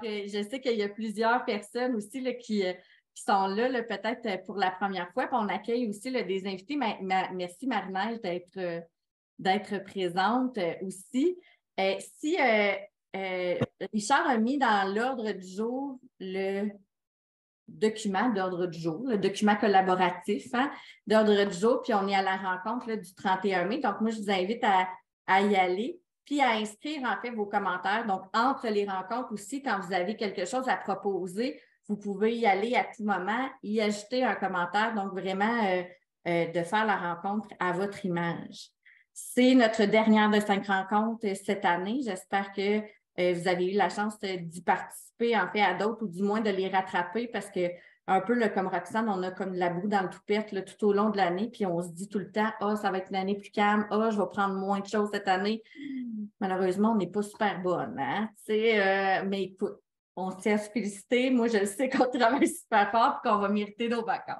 je sais qu'il y a plusieurs personnes aussi là, qui sont là, peut-être pour la première fois. Puis on accueille aussi là, des invités. Merci, Marie-Neige, d'être présente aussi. Si Richard a mis dans l'ordre du jour le document d'ordre du jour, le document collaboratif d'ordre du jour, puis on est à la rencontre là, du 31 mai. Donc, moi, je vous invite à y aller, puis à inscrire en fait vos commentaires. Donc, entre les rencontres aussi, quand vous avez quelque chose à proposer, vous pouvez y aller à tout moment, y ajouter un commentaire. Donc, vraiment, de faire la rencontre à votre image. C'est notre dernière de 5 rencontres cette année. J'espère que vous avez eu la chance d'y participer, en fait, à d'autres ou du moins de les rattraper parce que, un peu là, comme Roxane, on a comme de la boue dans le toupette là, tout au long de l'année, puis on se dit tout le temps, ça va être une année plus calme, je vais prendre moins de choses cette année. Malheureusement, on n'est pas super bonne, hein? Mais écoute, on se tient à se féliciter. Moi, je sais qu'on travaille super fort et qu'on va mériter nos vacances.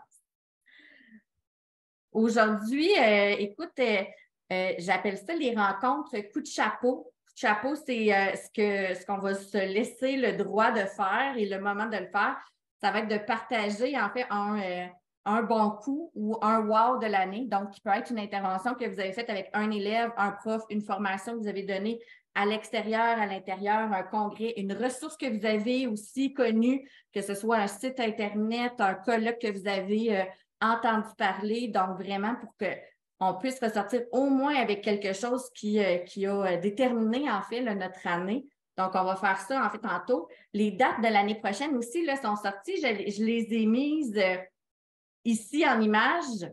Aujourd'hui, écoute, j'appelle ça les rencontres coup de chapeau. Coup de chapeau, c'est ce qu'on va se laisser le droit de faire et le moment de le faire. Ça va être de partager, en fait, un bon coup ou un wow de l'année. Donc, qui peut être une intervention que vous avez faite avec un élève, un prof, une formation que vous avez donnée à l'extérieur, à l'intérieur, un congrès, une ressource que vous avez aussi connue, que ce soit un site Internet, un colloque que vous avez entendu parler. Donc, vraiment, pour qu'on puisse ressortir au moins avec quelque chose qui a déterminé, en fait, là, notre année. Donc, on va faire ça, en fait, tantôt. Les dates de l'année prochaine aussi là, sont sorties. Je les ai mises ici en image.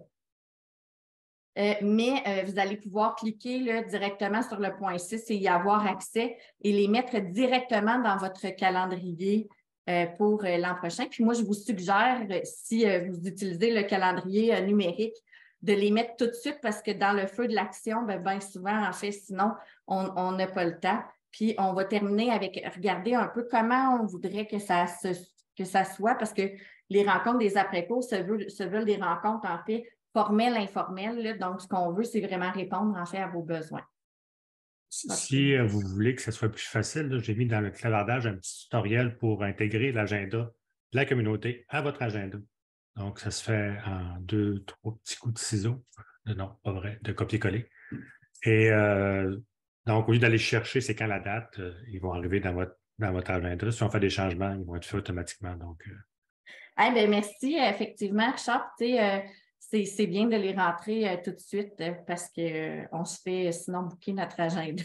Mais vous allez pouvoir cliquer là, directement sur le point 6 et y avoir accès et les mettre directement dans votre calendrier pour l'an prochain. Puis moi, je vous suggère, si vous utilisez le calendrier numérique, de les mettre tout de suite parce que dans le feu de l'action, bien souvent, en fait, sinon, on n'a pas le temps. Puis on va terminer avec regarder un peu comment on voudrait que ça soit parce que les rencontres des après-cours se veulent des rencontres, en fait, formel, informel. Là. Donc, ce qu'on veut, c'est vraiment répondre en fait à vos besoins. Si vous voulez que ce soit plus facile, j'ai mis dans le clavardage un petit tutoriel pour intégrer l'agenda de la communauté à votre agenda. Donc, ça se fait en 2, 3 petits coups de ciseaux. Non, pas vrai, de copier-coller. Et donc, au lieu d'aller chercher c'est quand la date, ils vont arriver dans votre agenda. Si on fait des changements, ils vont être faits automatiquement. Donc, merci. Effectivement, Richard, c'est bien de les rentrer tout de suite parce qu'on se fait sinon booker notre agenda.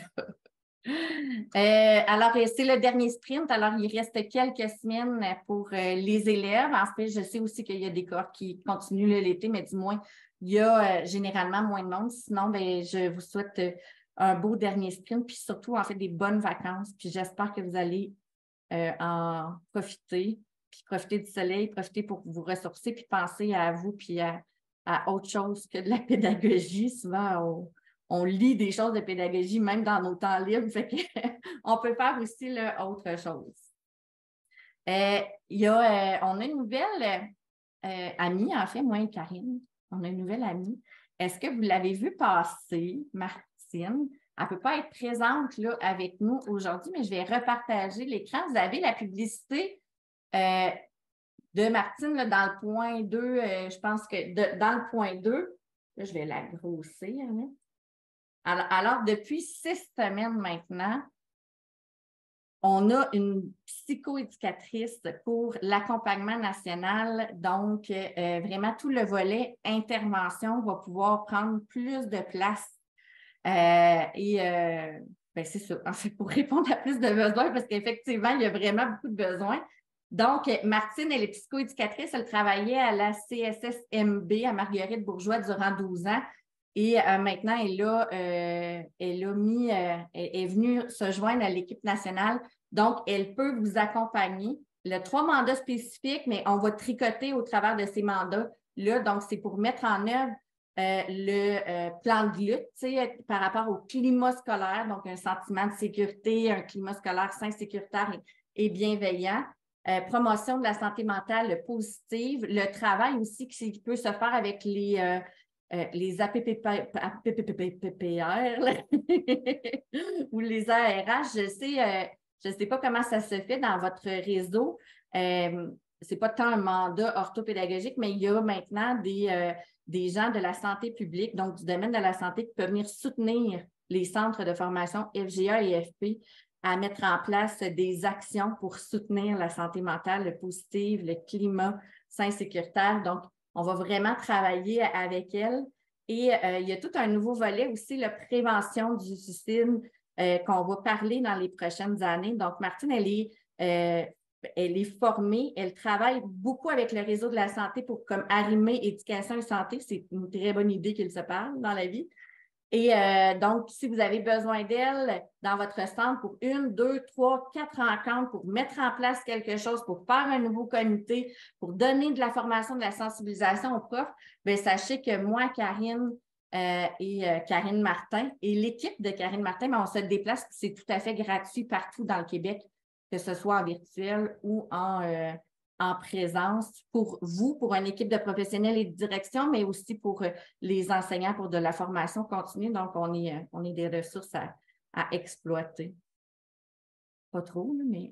Alors, c'est le dernier sprint. Alors, il reste quelques semaines pour les élèves. En fait, je sais aussi qu'il y a des corps qui continuent l'été, mais du moins, il y a généralement moins de monde. Sinon, je vous souhaite un beau dernier sprint, puis surtout, en fait, des bonnes vacances. Puis j'espère que vous allez en profiter, puis profiter du soleil, profiter pour vous ressourcer, puis penser à vous, puis à autre chose que de la pédagogie. Souvent, on lit des choses de pédagogie, même dans nos temps libres, fait qu'on peut faire aussi là, autre chose. On a une nouvelle amie, en fait, moi et Karine, on a une nouvelle amie. Est-ce que vous l'avez vue passer, Martine? Elle ne peut pas être présente là, avec nous aujourd'hui, mais je vais repartager l'écran. Vous avez la publicité de Martine là, dans le point 2. Je pense que dans le point 2, là, je vais la grossir. Hein. Alors, depuis 6 semaines maintenant, on a une psychoéducatrice pour l'accompagnement national. Donc, vraiment, tout le volet intervention va pouvoir prendre plus de place. C'est ça, en fait, pour répondre à plus de besoins, parce qu'effectivement, il y a vraiment beaucoup de besoins. Donc, Martine, elle est psychoéducatrice. Elle travaillait à la CSSMB à Marguerite-Bourgeois durant 12 ans. Et maintenant, elle est venue se joindre à l'équipe nationale. Donc, elle peut vous accompagner. Elle a 3 mandats spécifiques, mais on va tricoter au travers de ces mandats-là. Donc, c'est pour mettre en œuvre le plan de lutte par rapport au climat scolaire, donc un sentiment de sécurité, un climat scolaire sain, sécuritaire et bienveillant. Promotion de la santé mentale positive, le travail aussi qui peut se faire avec les APPR ou les ARH. Je sais, Je ne sais pas comment ça se fait dans votre réseau. C'est pas tant un mandat orthopédagogique, mais il y a maintenant des gens de la santé publique, donc du domaine de la santé, qui peuvent venir soutenir les centres de formation FGA et FP à mettre en place des actions pour soutenir la santé mentale, le positif, le climat sain et sécuritaire. Donc, on va vraiment travailler avec elles. Et il y a tout un nouveau volet aussi, la prévention du suicide, qu'on va parler dans les prochaines années. Donc, Martine, elle est formée, elle travaille beaucoup avec le réseau de la santé pour comme arrimer éducation et santé. C'est une très bonne idée qu'ils se parlent dans la vie. Et donc, si vous avez besoin d'elle dans votre centre pour 1, 2, 3, 4 rencontres, pour mettre en place quelque chose, pour faire un nouveau comité, pour donner de la formation, de la sensibilisation aux profs, bien, sachez que moi, Karine et Karine Martin et l'équipe de Karine Martin, bien, on se déplace, c'est tout à fait gratuit partout dans le Québec, que ce soit en virtuel ou en présence pour vous, pour une équipe de professionnels et de direction, mais aussi pour les enseignants pour de la formation continue. Donc, on est des ressources à exploiter. Pas trop, mais...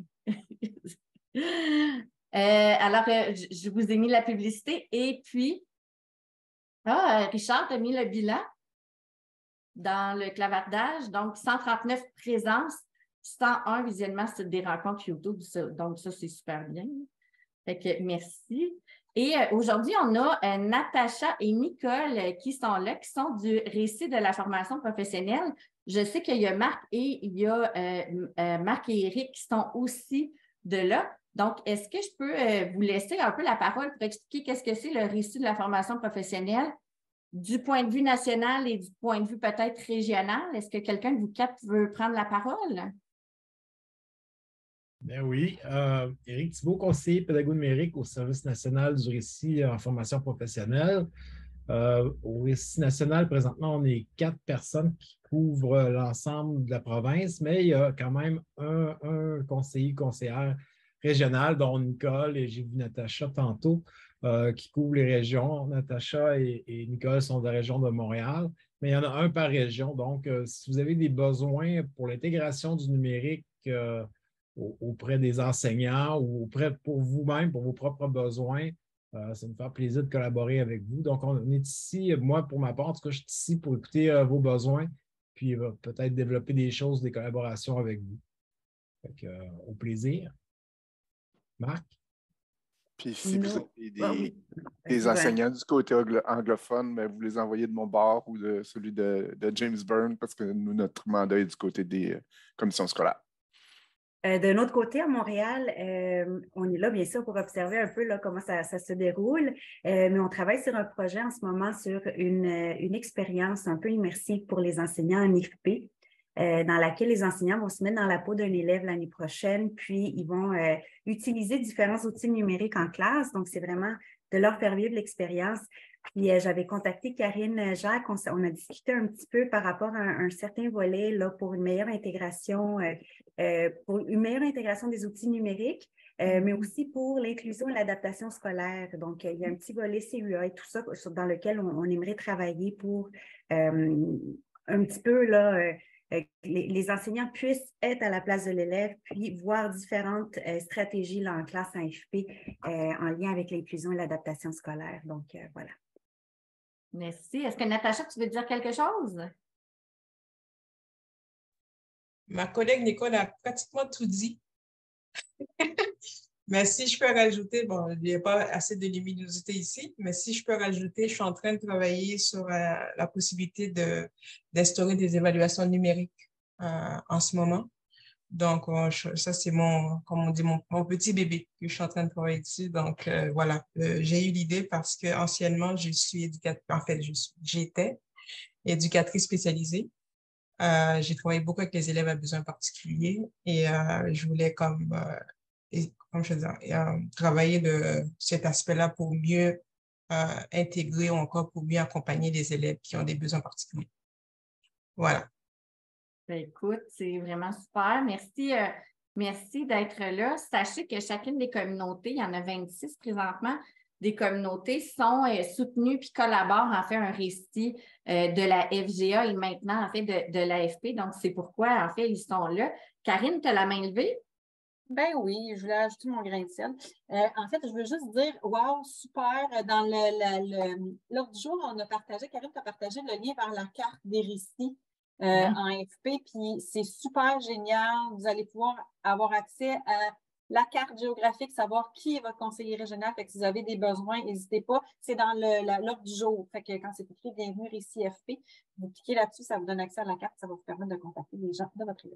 alors, je vous ai mis la publicité et puis, Richard a mis le bilan dans le clavardage. Donc, 139 présences, 101 visuellement sur des rencontres YouTube. Donc, ça, c'est super bien. Fait que merci. Et aujourd'hui, on a Natacha et Nicole qui sont là, qui sont du récit de la formation professionnelle. Je sais qu'il y a Marc et il y a Marc et Eric qui sont aussi de là. Donc, est-ce que je peux vous laisser un peu la parole pour expliquer qu'est-ce que c'est le récit de la formation professionnelle du point de vue national et du point de vue peut-être régional? Est-ce que quelqu'un de vous quatre veut prendre la parole? Ben oui, Éric Thibault, conseiller pédagogue numérique au Service national du récit en formation professionnelle. Au récit national, présentement, on est 4 personnes qui couvrent l'ensemble de la province, mais il y a quand même un conseiller, conseillère régionale, dont Nicole et j'ai vu Natacha tantôt, qui couvrent les régions. Natacha et Nicole sont de la région de Montréal, mais il y en a un par région. Donc, si vous avez des besoins pour l'intégration du numérique, auprès des enseignants ou auprès pour vous-même, pour vos propres besoins. Ça nous fait plaisir de collaborer avec vous. Donc, on est ici, moi, pour ma part, en tout cas, je suis ici pour écouter vos besoins, puis peut-être développer des choses, des collaborations avec vous. Fait que, au plaisir. Marc? Puis si vous avez des enseignants du côté anglophone, mais vous les envoyez de mon bord ou de celui de James Byrne, parce que nous, notre mandat est du côté des commissions scolaires. De notre côté, à Montréal, on est là, bien sûr, pour observer un peu là, comment ça se déroule, mais on travaille sur un projet en ce moment sur une expérience un peu immersive pour les enseignants en IFP, dans laquelle les enseignants vont se mettre dans la peau d'un élève l'année prochaine, puis ils vont utiliser différents outils numériques en classe. Donc, c'est vraiment de leur faire vivre l'expérience. Puis j'avais contacté Karine Jacques, on a discuté un petit peu par rapport à un certain volet là, pour une meilleure intégration des outils numériques, mais aussi pour l'inclusion et l'adaptation scolaire. Donc, il y a un petit volet CUA et tout ça dans lequel on aimerait travailler pour un petit peu là, les enseignants puissent être à la place de l'élève, puis voir différentes stratégies là, en classe en FP en lien avec l'inclusion et l'adaptation scolaire. Donc, voilà. Merci. Est-ce que Natacha, tu veux dire quelque chose? Ma collègue Nicole a pratiquement tout dit. Mais si je peux rajouter, bon, il n'y a pas assez de luminosité ici, mais si je peux rajouter, je suis en train de travailler sur la possibilité d'instaurer des évaluations numériques en ce moment. Donc, ça, c'est comme on dit, mon petit bébé que je suis en train de travailler dessus. Donc, voilà, j'ai eu l'idée parce que anciennement, j'étais éducatrice spécialisée. J'ai travaillé beaucoup avec les élèves à besoins particuliers et je voulais travailler de cet aspect-là pour mieux intégrer ou encore pour mieux accompagner les élèves qui ont des besoins particuliers. Voilà. Écoute, c'est vraiment super. Merci d'être là. Sachez que chacune des communautés, il y en a 26 présentement, des communautés sont soutenus puis collaborent en fait un récit de la FGA et maintenant en fait de l'AFP. Donc, c'est pourquoi en fait ils sont là. Karine, tu as la main levée? Ben oui, je voulais ajouter mon grain de sel. En fait, je veux juste dire, wow, super. Dans l'ordre du jour, on a partagé, Karine a partagé le lien vers la carte des récits en FP, puis c'est super génial. Vous allez pouvoir avoir accès à la carte géographique, savoir qui est votre conseiller régional. Fait que si vous avez des besoins, n'hésitez pas. C'est dans l'ordre du jour. Fait que quand c'est écrit Bienvenue Récit FP, vous cliquez là-dessus, ça vous donne accès à la carte, ça va vous permettre de contacter les gens de votre réseau.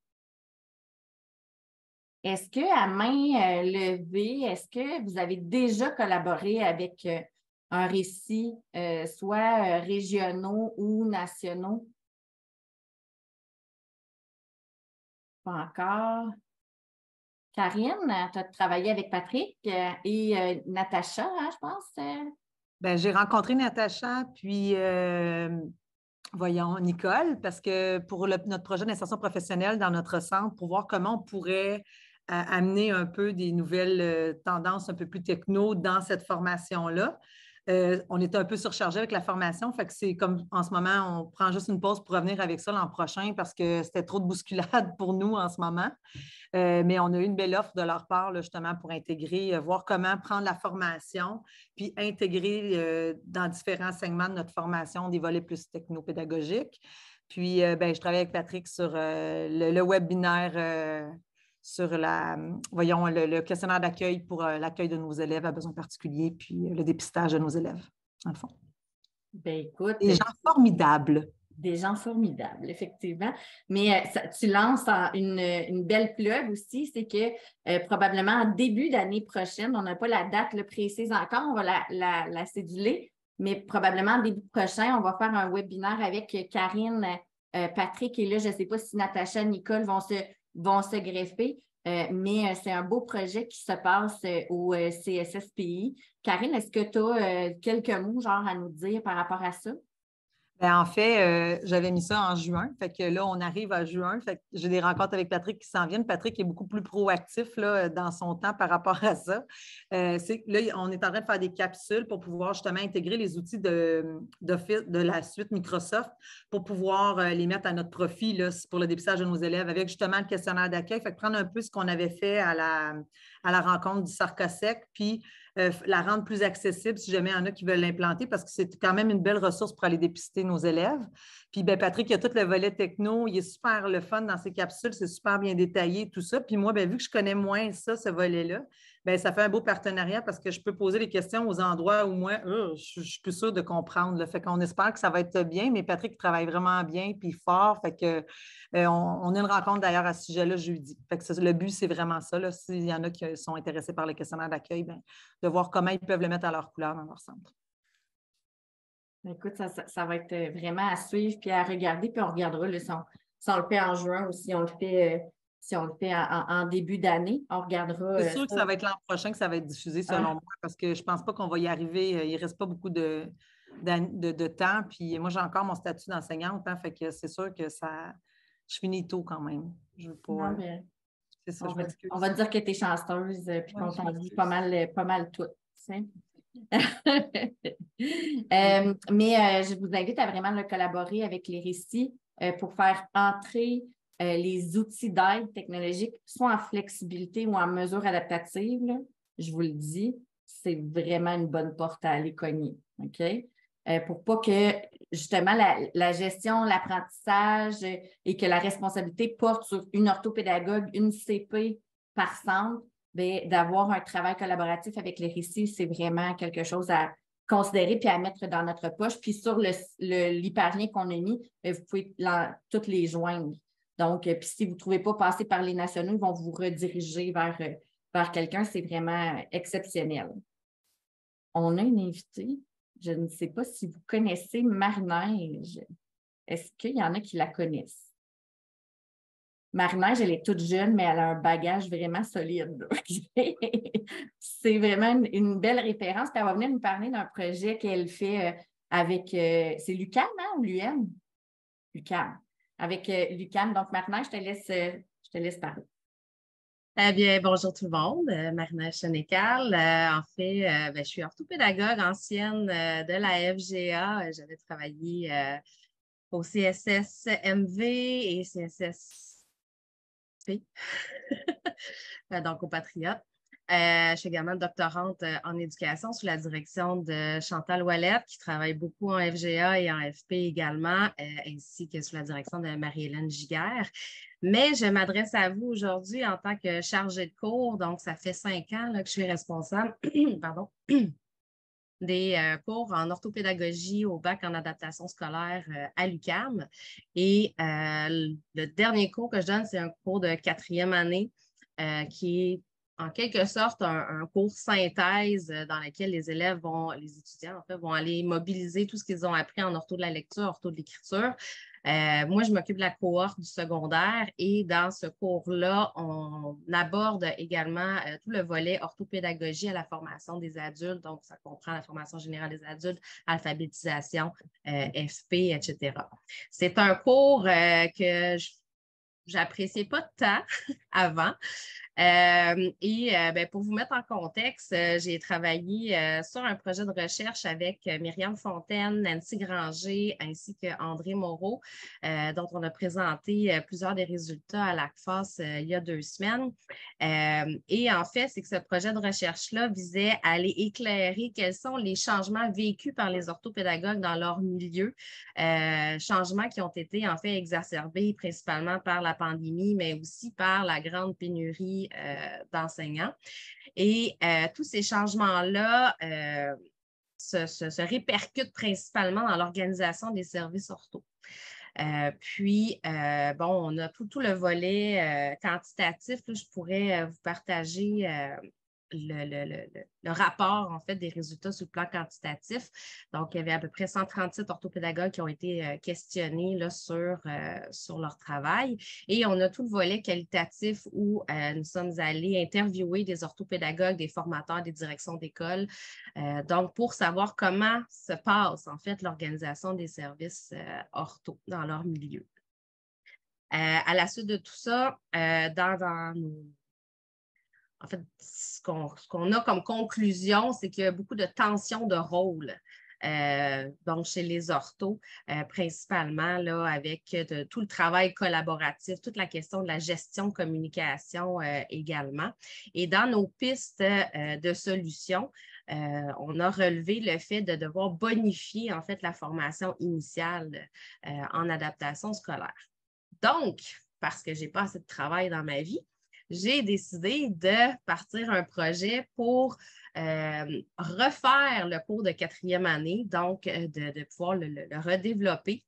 Est-ce qu'à main levée, est-ce que vous avez déjà collaboré avec un récit, soit régionaux ou nationaux? Pas encore. Karine, tu as travaillé avec Patrick et Natacha, hein, je pense. Bien, j'ai rencontré Natacha, puis voyons, Nicole, parce que pour notre projet d'insertion professionnelle dans notre centre, pour voir comment on pourrait amener un peu des nouvelles tendances un peu plus techno dans cette formation-là. On était un peu surchargé avec la formation, fait que c'est comme en ce moment, on prend juste une pause pour revenir avec ça l'an prochain parce que c'était trop de bousculade pour nous en ce moment. Mais on a eu une belle offre de leur part, là, justement, pour intégrer, voir comment prendre la formation, puis intégrer dans différents segments de notre formation des volets plus technopédagogiques. Puis, je travaille avec Patrick sur le webinaire sur le questionnaire d'accueil pour l'accueil de nos élèves à besoins particuliers, puis le dépistage de nos élèves, dans le fond. Bien, écoute. Des gens formidables. Des gens formidables, effectivement. Mais tu lances une belle plug aussi, c'est que probablement en début d'année prochaine, on n'a pas la date précise encore, on va la céduler, mais probablement en début prochain, on va faire un webinaire avec Karine, Patrick, et là, je ne sais pas si Natacha, Nicole vont se greffer, mais c'est un beau projet qui se passe au CSSPI. Karine, est-ce que tu as quelques mots à nous dire par rapport à ça? Bien, en fait, j'avais mis ça en juin. Fait que là, on arrive à juin. Fait que j'ai des rencontres avec Patrick qui s'en viennent. Patrick est beaucoup plus proactif là, dans son temps par rapport à ça. Là, on est en train de faire des capsules pour pouvoir justement intégrer les outils de la suite Microsoft pour pouvoir les mettre à notre profit là, pour le dépistage de nos élèves avec justement le questionnaire d'accueil. Fait que prendre un peu ce qu'on avait fait à la rencontre du Sarcosec, puis la rendre plus accessible si jamais il y en a qui veulent l'implanter parce que c'est quand même une belle ressource pour aller dépister nos élèves. Puis Patrick, il a tout le volet techno, il est super le fun dans ses capsules, c'est super bien détaillé, tout ça. Puis moi, vu que je connais moins ça, ce volet-là, ça fait un beau partenariat parce que je peux poser des questions aux endroits où moi, je suis plus sûre de comprendre. Là. Fait qu'on espère que ça va être bien, mais Patrick travaille vraiment bien puis fort. Fait que on a une rencontre d'ailleurs à ce sujet-là jeudi. Fait que le but, c'est vraiment ça. Là. S'il y en a qui sont intéressés par le questionnaire d'accueil, de voir comment ils peuvent le mettre à leur couleur dans leur centre. Écoute, ça va être vraiment à suivre puis à regarder, puis on regardera si on le fait en juin ou si on le fait, en début d'année. On regardera. C'est sûr que ça va être l'an prochain que ça va être diffusé, selon moi, parce que je ne pense pas qu'on va y arriver. Il ne reste pas beaucoup de temps. Puis moi, j'ai encore mon statut d'enseignante, hein, fait que c'est sûr que je finis tôt quand même. Je veux pas. Non, mais c'est ça, on va dire que tu es chanceuse puis qu'on t'en dit pas mal tout. Mais je vous invite à vraiment collaborer avec les récits pour faire entrer les outils d'aide technologique, soit en flexibilité ou en mesure adaptative. Là, je vous le dis, c'est vraiment une bonne porte à aller cogner. OK? Pour pas que, justement, la gestion, l'apprentissage et que la responsabilité porte sur une orthopédagogue, une CP par centre, d'avoir un travail collaboratif avec les récits, c'est vraiment quelque chose à considérer puis à mettre dans notre poche. Puis sur l'hyperlien qu'on a mis, vous pouvez toutes les joindre. Donc, puis si vous ne trouvez pas passer par les nationaux, ils vont vous rediriger vers quelqu'un. C'est vraiment exceptionnel. On a une invitée. Je ne sais pas si vous connaissez Marie-Neige. Est-ce qu'il y en a qui la connaissent? Marie-Neige, elle est toute jeune, mais elle a un bagage vraiment solide. C'est vraiment une belle référence. Puis elle va venir nous parler d'un projet qu'elle fait avec... c'est l'UQAM, hein, ou l'UM? l'UQAM. Avec l'UQAM. Donc, Marie-Neige, je te laisse parler. Eh bien, bonjour tout le monde. Marina Chenécal. En fait, je suis orthopédagogue ancienne de la FGA. J'avais travaillé au CSS-MV et CSS-P, donc au Patriote. Je suis également doctorante en éducation sous la direction de Chantal Ouellette, qui travaille beaucoup en FGA et en FP également, ainsi que sous la direction de Marie-Hélène Giguère. Mais je m'adresse à vous aujourd'hui en tant que chargée de cours. Donc, ça fait 5 ans là, que je suis responsable pardon, des cours en orthopédagogie au bac en adaptation scolaire à l'UQAM. Et le dernier cours que je donne, c'est un cours de 4e année qui est en quelque sorte un cours synthèse dans lequel les étudiants en fait, vont aller mobiliser tout ce qu'ils ont appris en ortho de la lecture, ortho de l'écriture. Moi, je m'occupe de la cohorte du secondaire et dans ce cours-là, on aborde également tout le volet orthopédagogie à la formation des adultes. Donc, ça comprend la formation générale des adultes, alphabétisation, FP, etc. C'est un cours que j'appréciais pas tant avant. Pour vous mettre en contexte, j'ai travaillé sur un projet de recherche avec Myriam Fontaine, Nancy Granger ainsi qu'André Moreau, dont on a présenté plusieurs des résultats à l'ACFAS il y a 2 semaines. Et en fait, c'est que ce projet de recherche-là visait à aller éclairer quels sont les changements vécus par les orthopédagogues dans leur milieu, changements qui ont été en fait exacerbés principalement par la pandémie, mais aussi par la grande pénurie d'enseignants. Et tous ces changements-là se répercutent principalement dans l'organisation des services ortho. On a tout le volet quantitatif. Là, je pourrais vous partager le rapport, en fait, des résultats sur le plan quantitatif. Donc, il y avait à peu près 137 orthopédagogues qui ont été questionnés là, sur leur travail. Et on a tout le volet qualitatif où nous sommes allés interviewer des orthopédagogues, des formateurs, des directions d'école, donc pour savoir comment se passe, en fait, l'organisation des services ortho dans leur milieu. À la suite de tout ça, dans nos en fait, ce qu'on a comme conclusion, c'est qu'il y a beaucoup de tensions de rôle. Donc, chez les orthos, principalement là, avec tout le travail collaboratif, toute la question de la gestion communication également. Et dans nos pistes de solutions, on a relevé le fait de devoir bonifier en fait la formation initiale en adaptation scolaire. Donc, parce que je n'ai pas assez de travail dans ma vie, j'ai décidé de partir un projet pour refaire le cours de 4e année, donc de pouvoir le redévelopper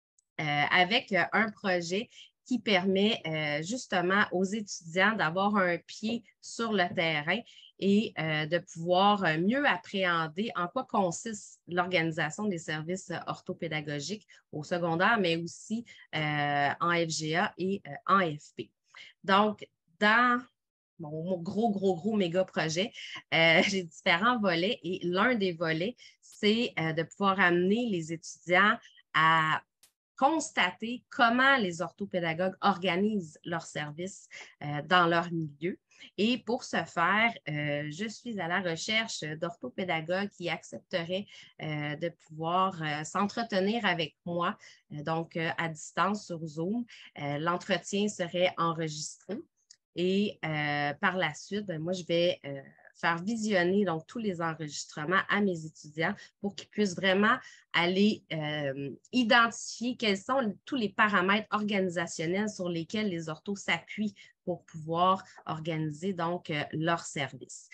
avec un projet qui permet justement aux étudiants d'avoir un pied sur le terrain et de pouvoir mieux appréhender en quoi consiste l'organisation des services orthopédagogiques au secondaire, mais aussi en FGA et en FP. Donc, dans mon gros méga projet, j'ai différents volets et l'un des volets, c'est de pouvoir amener les étudiants à constater comment les orthopédagogues organisent leurs services dans leur milieu. Et pour ce faire, je suis à la recherche d'orthopédagogues qui accepteraient de pouvoir s'entretenir avec moi, donc à distance sur Zoom. L'entretien serait enregistré. Et par la suite, moi, je vais faire visionner donc, tous les enregistrements à mes étudiants pour qu'ils puissent vraiment aller identifier quels sont tous les paramètres organisationnels sur lesquels les orthos s'appuient pour pouvoir organiser donc leur service.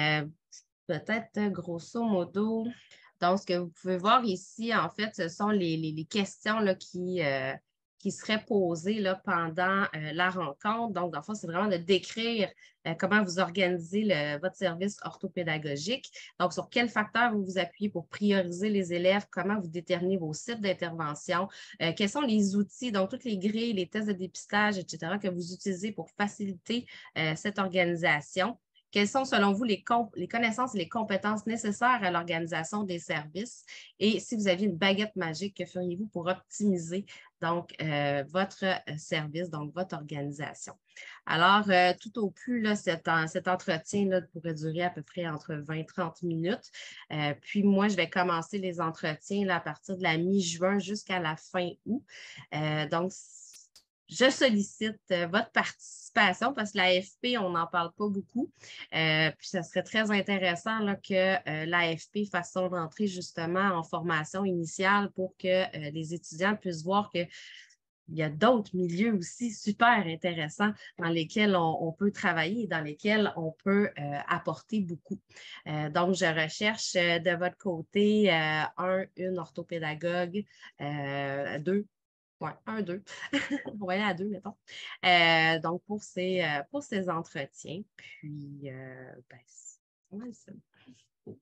Peut-être grosso modo, donc ce que vous pouvez voir ici, en fait, ce sont les questions là, qui seraient posées là, pendant la rencontre. Donc, dans le fond, c'est vraiment de décrire comment vous organisez votre service orthopédagogique. Donc, sur quels facteurs vous vous appuyez pour prioriser les élèves, comment vous déterminez vos sites d'intervention, quels sont les outils, donc toutes les grilles, les tests de dépistage, etc., que vous utilisez pour faciliter cette organisation. quelles sont selon vous les connaissances et les compétences nécessaires à l'organisation des services? Et si vous aviez une baguette magique, que feriez-vous pour optimiser donc votre service, donc votre organisation? Alors, tout au plus, là, cet entretien là, pourrait durer à peu près entre 20 et 30 minutes. Puis moi, je vais commencer les entretiens là, à partir de la mi-juin jusqu'à la fin août. Donc, je sollicite votre participation parce que l'AFP, on n'en parle pas beaucoup. Puis, ça serait très intéressant là, que l'AFP fasse son entrée justement en formation initiale pour que les étudiants puissent voir qu'il y a d'autres milieux aussi super intéressants dans lesquels on peut travailler et dans lesquels on peut apporter beaucoup. Donc, je recherche de votre côté une orthopédagogue, deux. Oui, 2. On va aller à 2, mettons. Donc, pour ces entretiens. Puis, ben, c'est Il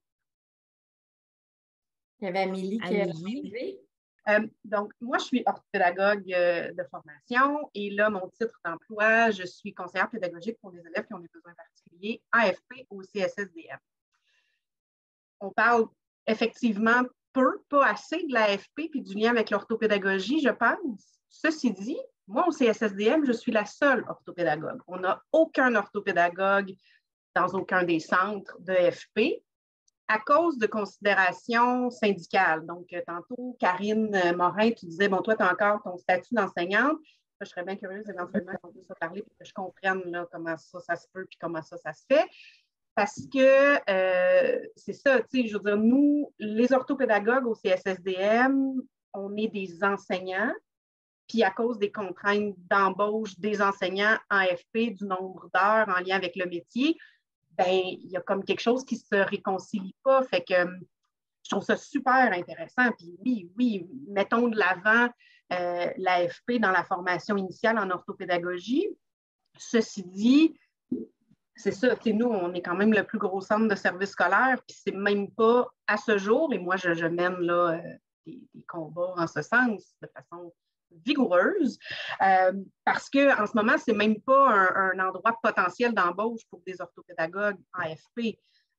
y avait Amélie qui est arrivée. Donc, moi, je suis orthopédagogue de formation et là, mon titre d'emploi, je suis conseillère pédagogique pour les élèves qui ont des besoins particuliers, AFP au CSSDM. On parle effectivement peu, pas assez de l'AFP puis du lien avec l'orthopédagogie, je pense. Ceci dit, moi, au CSSDM, je suis la seule orthopédagogue. On n'a aucun orthopédagogue dans aucun des centres de FP à cause de considérations syndicales. Donc, tantôt, Karine Morin, tu disais, bon, toi, tu as encore ton statut d'enseignante. Je serais bien curieuse éventuellement qu'on puisse en parler pour que je comprenne là, comment ça se peut puis comment ça se fait. Parce que c'est ça, tu sais, je veux dire, nous, les orthopédagogues au CSSDM, on est des enseignants, puis à cause des contraintes d'embauche des enseignants en FP, du nombre d'heures en lien avec le métier, ben il y a comme quelque chose qui ne se réconcilie pas. Fait que je trouve ça super intéressant. Puis oui, mettons de l'avant l'AFP dans la formation initiale en orthopédagogie. Ceci dit, c'est ça, nous, on est quand même le plus gros centre de services scolaires, puis c'est même pas à ce jour, et moi, je mène là, des combats en ce sens de façon vigoureuse, parce qu'en ce moment, c'est même pas un endroit potentiel d'embauche pour des orthopédagogues en FP.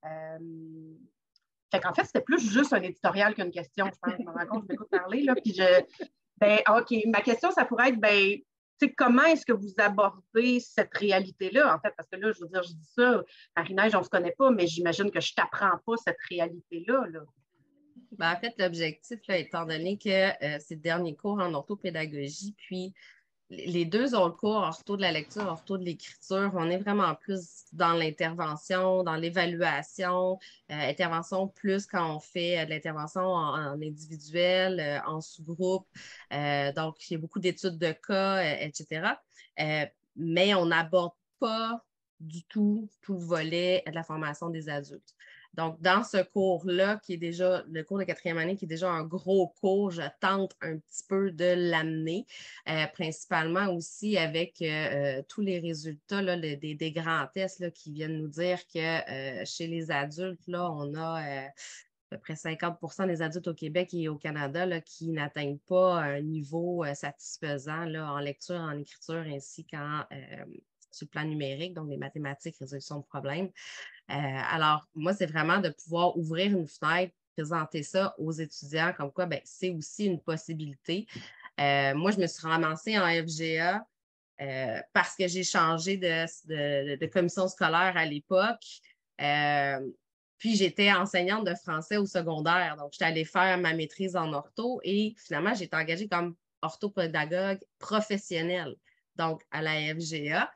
Fait qu'en fait, c'était plus juste un éditorial qu'une question, je pense. Je me rends compte, je m'écoute parler, là, puis OK, ma question, ça pourrait être, comment est-ce que vous abordez cette réalité-là, en fait? Parce que là, je veux dire, je dis ça, Marie-Neige, on ne se connaît pas, mais j'imagine que je ne t'apprends pas cette réalité-là. Là. Ben, en fait, l'objectif, là, étant donné que c'est le dernier cours en orthopédagogie, puis les deux autres cours, ortho de la lecture, ortho de l'écriture, on est vraiment plus dans l'intervention, dans l'évaluation, intervention plus quand on fait de l'intervention en individuel, en sous-groupe. Donc, il y a beaucoup d'études de cas, etc. Mais on n'aborde pas du tout le volet de la formation des adultes. Donc, dans ce cours-là, qui est déjà le cours de 4e année, qui est déjà un gros cours, je tente un petit peu de l'amener, principalement aussi avec tous les résultats là, des grands tests là, qui viennent nous dire que chez les adultes, là, on a à peu près 50% des adultes au Québec et au Canada là, qui n'atteignent pas un niveau satisfaisant là, en lecture, en écriture, ainsi qu'en sur le plan numérique, donc les mathématiques, résolution de problèmes. Alors, moi, c'est vraiment de pouvoir ouvrir une fenêtre, présenter ça aux étudiants, comme quoi, c'est aussi une possibilité. Moi, je me suis ramassée en FGA parce que j'ai changé de commission scolaire à l'époque. Puis, j'étais enseignante de français au secondaire. Donc, j'étais allée faire ma maîtrise en ortho et finalement, j'ai été engagée comme orthopédagogue professionnelle, donc à la FGA.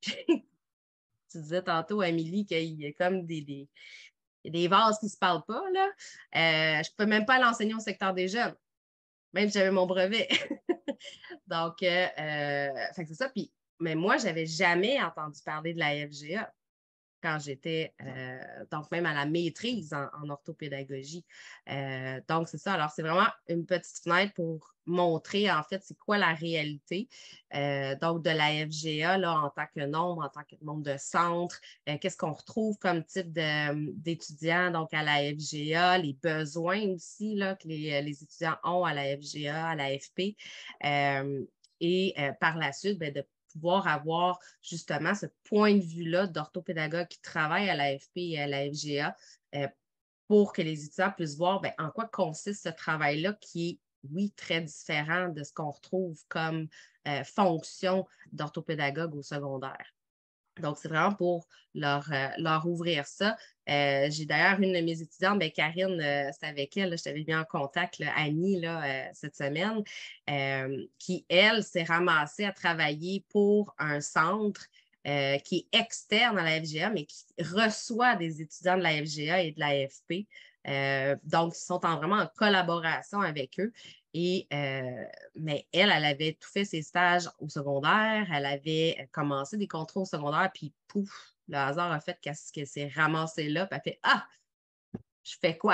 Tu disais tantôt, Amélie, qu'il y a comme des vases qui ne se parlent pas. Là. Je ne peux même pas l'enseigner au secteur des jeunes, même si j'avais mon brevet. Donc, c'est ça. Puis, mais moi, je n'avais jamais entendu parler de la FGA quand j'étais, donc même à la maîtrise en orthopédagogie. Donc, c'est ça. Alors, c'est vraiment une petite fenêtre pour montrer, en fait, c'est quoi la réalité. Donc, de la FGA, là, en tant que nombre de centres, qu'est-ce qu'on retrouve comme type d'étudiants, donc à la FGA, les besoins aussi, là, que les étudiants ont à la FGA, à la FP. Et par la suite, de pouvoir avoir justement ce point de vue-là d'orthopédagogue qui travaille à l'AFP et à la FGA pour que les étudiants puissent voir en quoi consiste ce travail-là qui est, oui, très différent de ce qu'on retrouve comme fonction d'orthopédagogue au secondaire. Donc, c'est vraiment pour leur ouvrir ça. J'ai d'ailleurs une de mes étudiantes, Karine, c'est avec elle, là, je t'avais mis en contact, là, Annie, là, cette semaine, qui, elle, s'est ramassée à travailler pour un centre qui est externe à la FGA, mais qui reçoit des étudiants de la FGA et de la AFP. Donc, ils sont vraiment en collaboration avec eux. Mais elle avait tout fait ses stages au secondaire, elle avait commencé des contrôles au secondaire, puis pouf, le hasard a fait qu'elle s'est ramassée là, puis elle fait « Ah, je fais quoi? »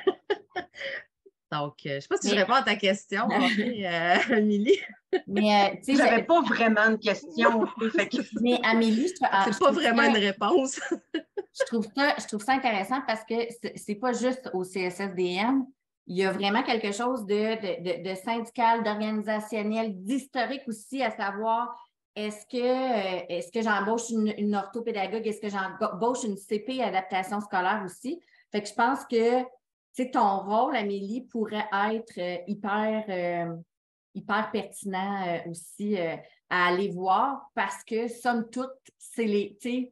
Donc, je ne sais pas si je réponds à ta question, Amélie. Mais tu sais, j'avais pas vraiment de question. Mais Amélie, c'est pas vraiment une réponse. je trouve ça intéressant parce que c'est pas juste au CSSDM. Il y a vraiment quelque chose de syndical, d'organisationnel, d'historique aussi, à savoir est-ce que j'embauche une orthopédagogue, est-ce que j'embauche une CP adaptation scolaire aussi? Fait que je pense que ton rôle, Amélie, pourrait être hyper pertinent aussi à aller voir parce que, somme toute, c'est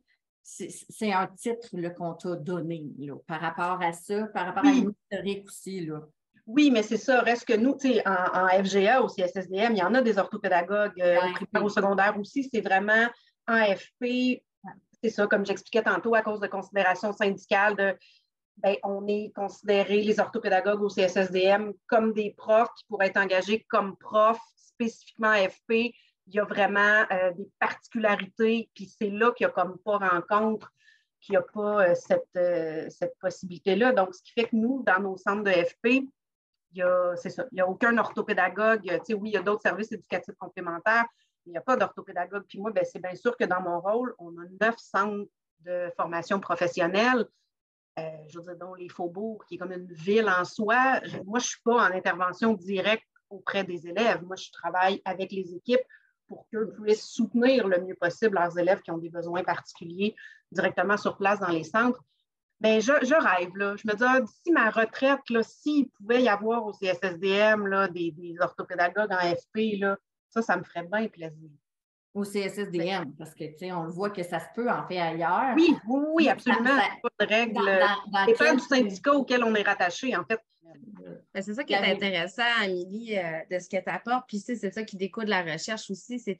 un titre là, qu'on t'a donné là, par rapport à ça, par rapport à l'historique aussi. Là. Oui, mais c'est ça. Reste que nous, en FGA, au CSSDM, il y en a des orthopédagogues au primaire, au secondaire aussi. C'est vraiment en AFP, c'est ça, comme j'expliquais tantôt, à cause de considérations syndicales, on est considérés, les orthopédagogues au CSSDM, comme des profs qui pourraient être engagés comme profs spécifiquement AFP. Il y a vraiment des particularités, puis c'est là qu'il n'y a comme pas rencontre, qu'il n'y a pas cette possibilité-là. Donc, ce qui fait que nous, dans nos centres de FP, il n'y a aucun orthopédagogue. Oui, il y a d'autres services éducatifs complémentaires, mais il n'y a pas d'orthopédagogue. Puis moi, c'est bien sûr que dans mon rôle, on a 9 centres de formation professionnelle. Je veux dire, dont les Faubourgs, qui est comme une ville en soi. Moi, je ne suis pas en intervention directe auprès des élèves. Moi, je travaille avec les équipes pour qu'eux puissent soutenir le mieux possible leurs élèves qui ont des besoins particuliers directement sur place dans les centres. Bien, je rêve, là. Je me dis, d'ici ma retraite, s'il pouvait y avoir au CSSDM là, des orthopédagogues en FP, là, ça me ferait bien plaisir. Au CSSDM, parce que, on le voit que ça se peut en fait ailleurs. Oui, absolument. Pas de règle. C'est du syndicat auquel on est rattaché, en fait. C'est ça qui est intéressant, Amélie, de ce que tu apportes. Puis, c'est ça qui découle de la recherche aussi. C'est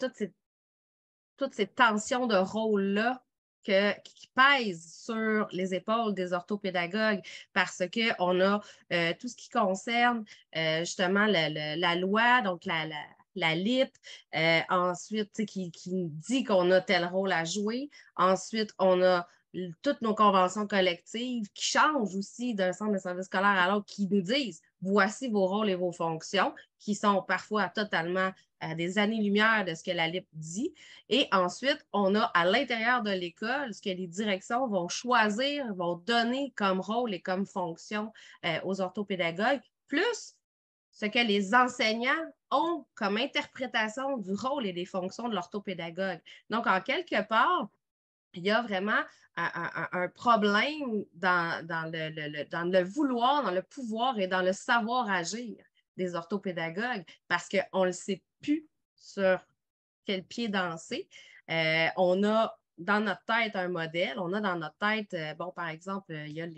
toutes ces tensions de rôle-là qui pèsent sur les épaules des orthopédagogues parce qu'on a tout ce qui concerne justement la loi, donc la LIP, ensuite qui dit qu'on a tel rôle à jouer. Ensuite, on a toutes nos conventions collectives qui changent aussi d'un centre de service scolaire à l'autre, qui nous disent voici vos rôles et vos fonctions, qui sont parfois totalement à des années-lumière de ce que la LIP dit. Et ensuite, on a à l'intérieur de l'école ce que les directions vont choisir, vont donner comme rôle et comme fonction aux orthopédagogues, plus ce que les enseignants ont comme interprétation du rôle et des fonctions de l'orthopédagogue. Donc, en quelque part, il y a vraiment un problème dans le vouloir, dans le pouvoir et dans le savoir agir des orthopédagogues parce qu'on ne sait plus sur quel pied danser. On a dans notre tête un modèle, on a dans notre tête, par exemple, il y a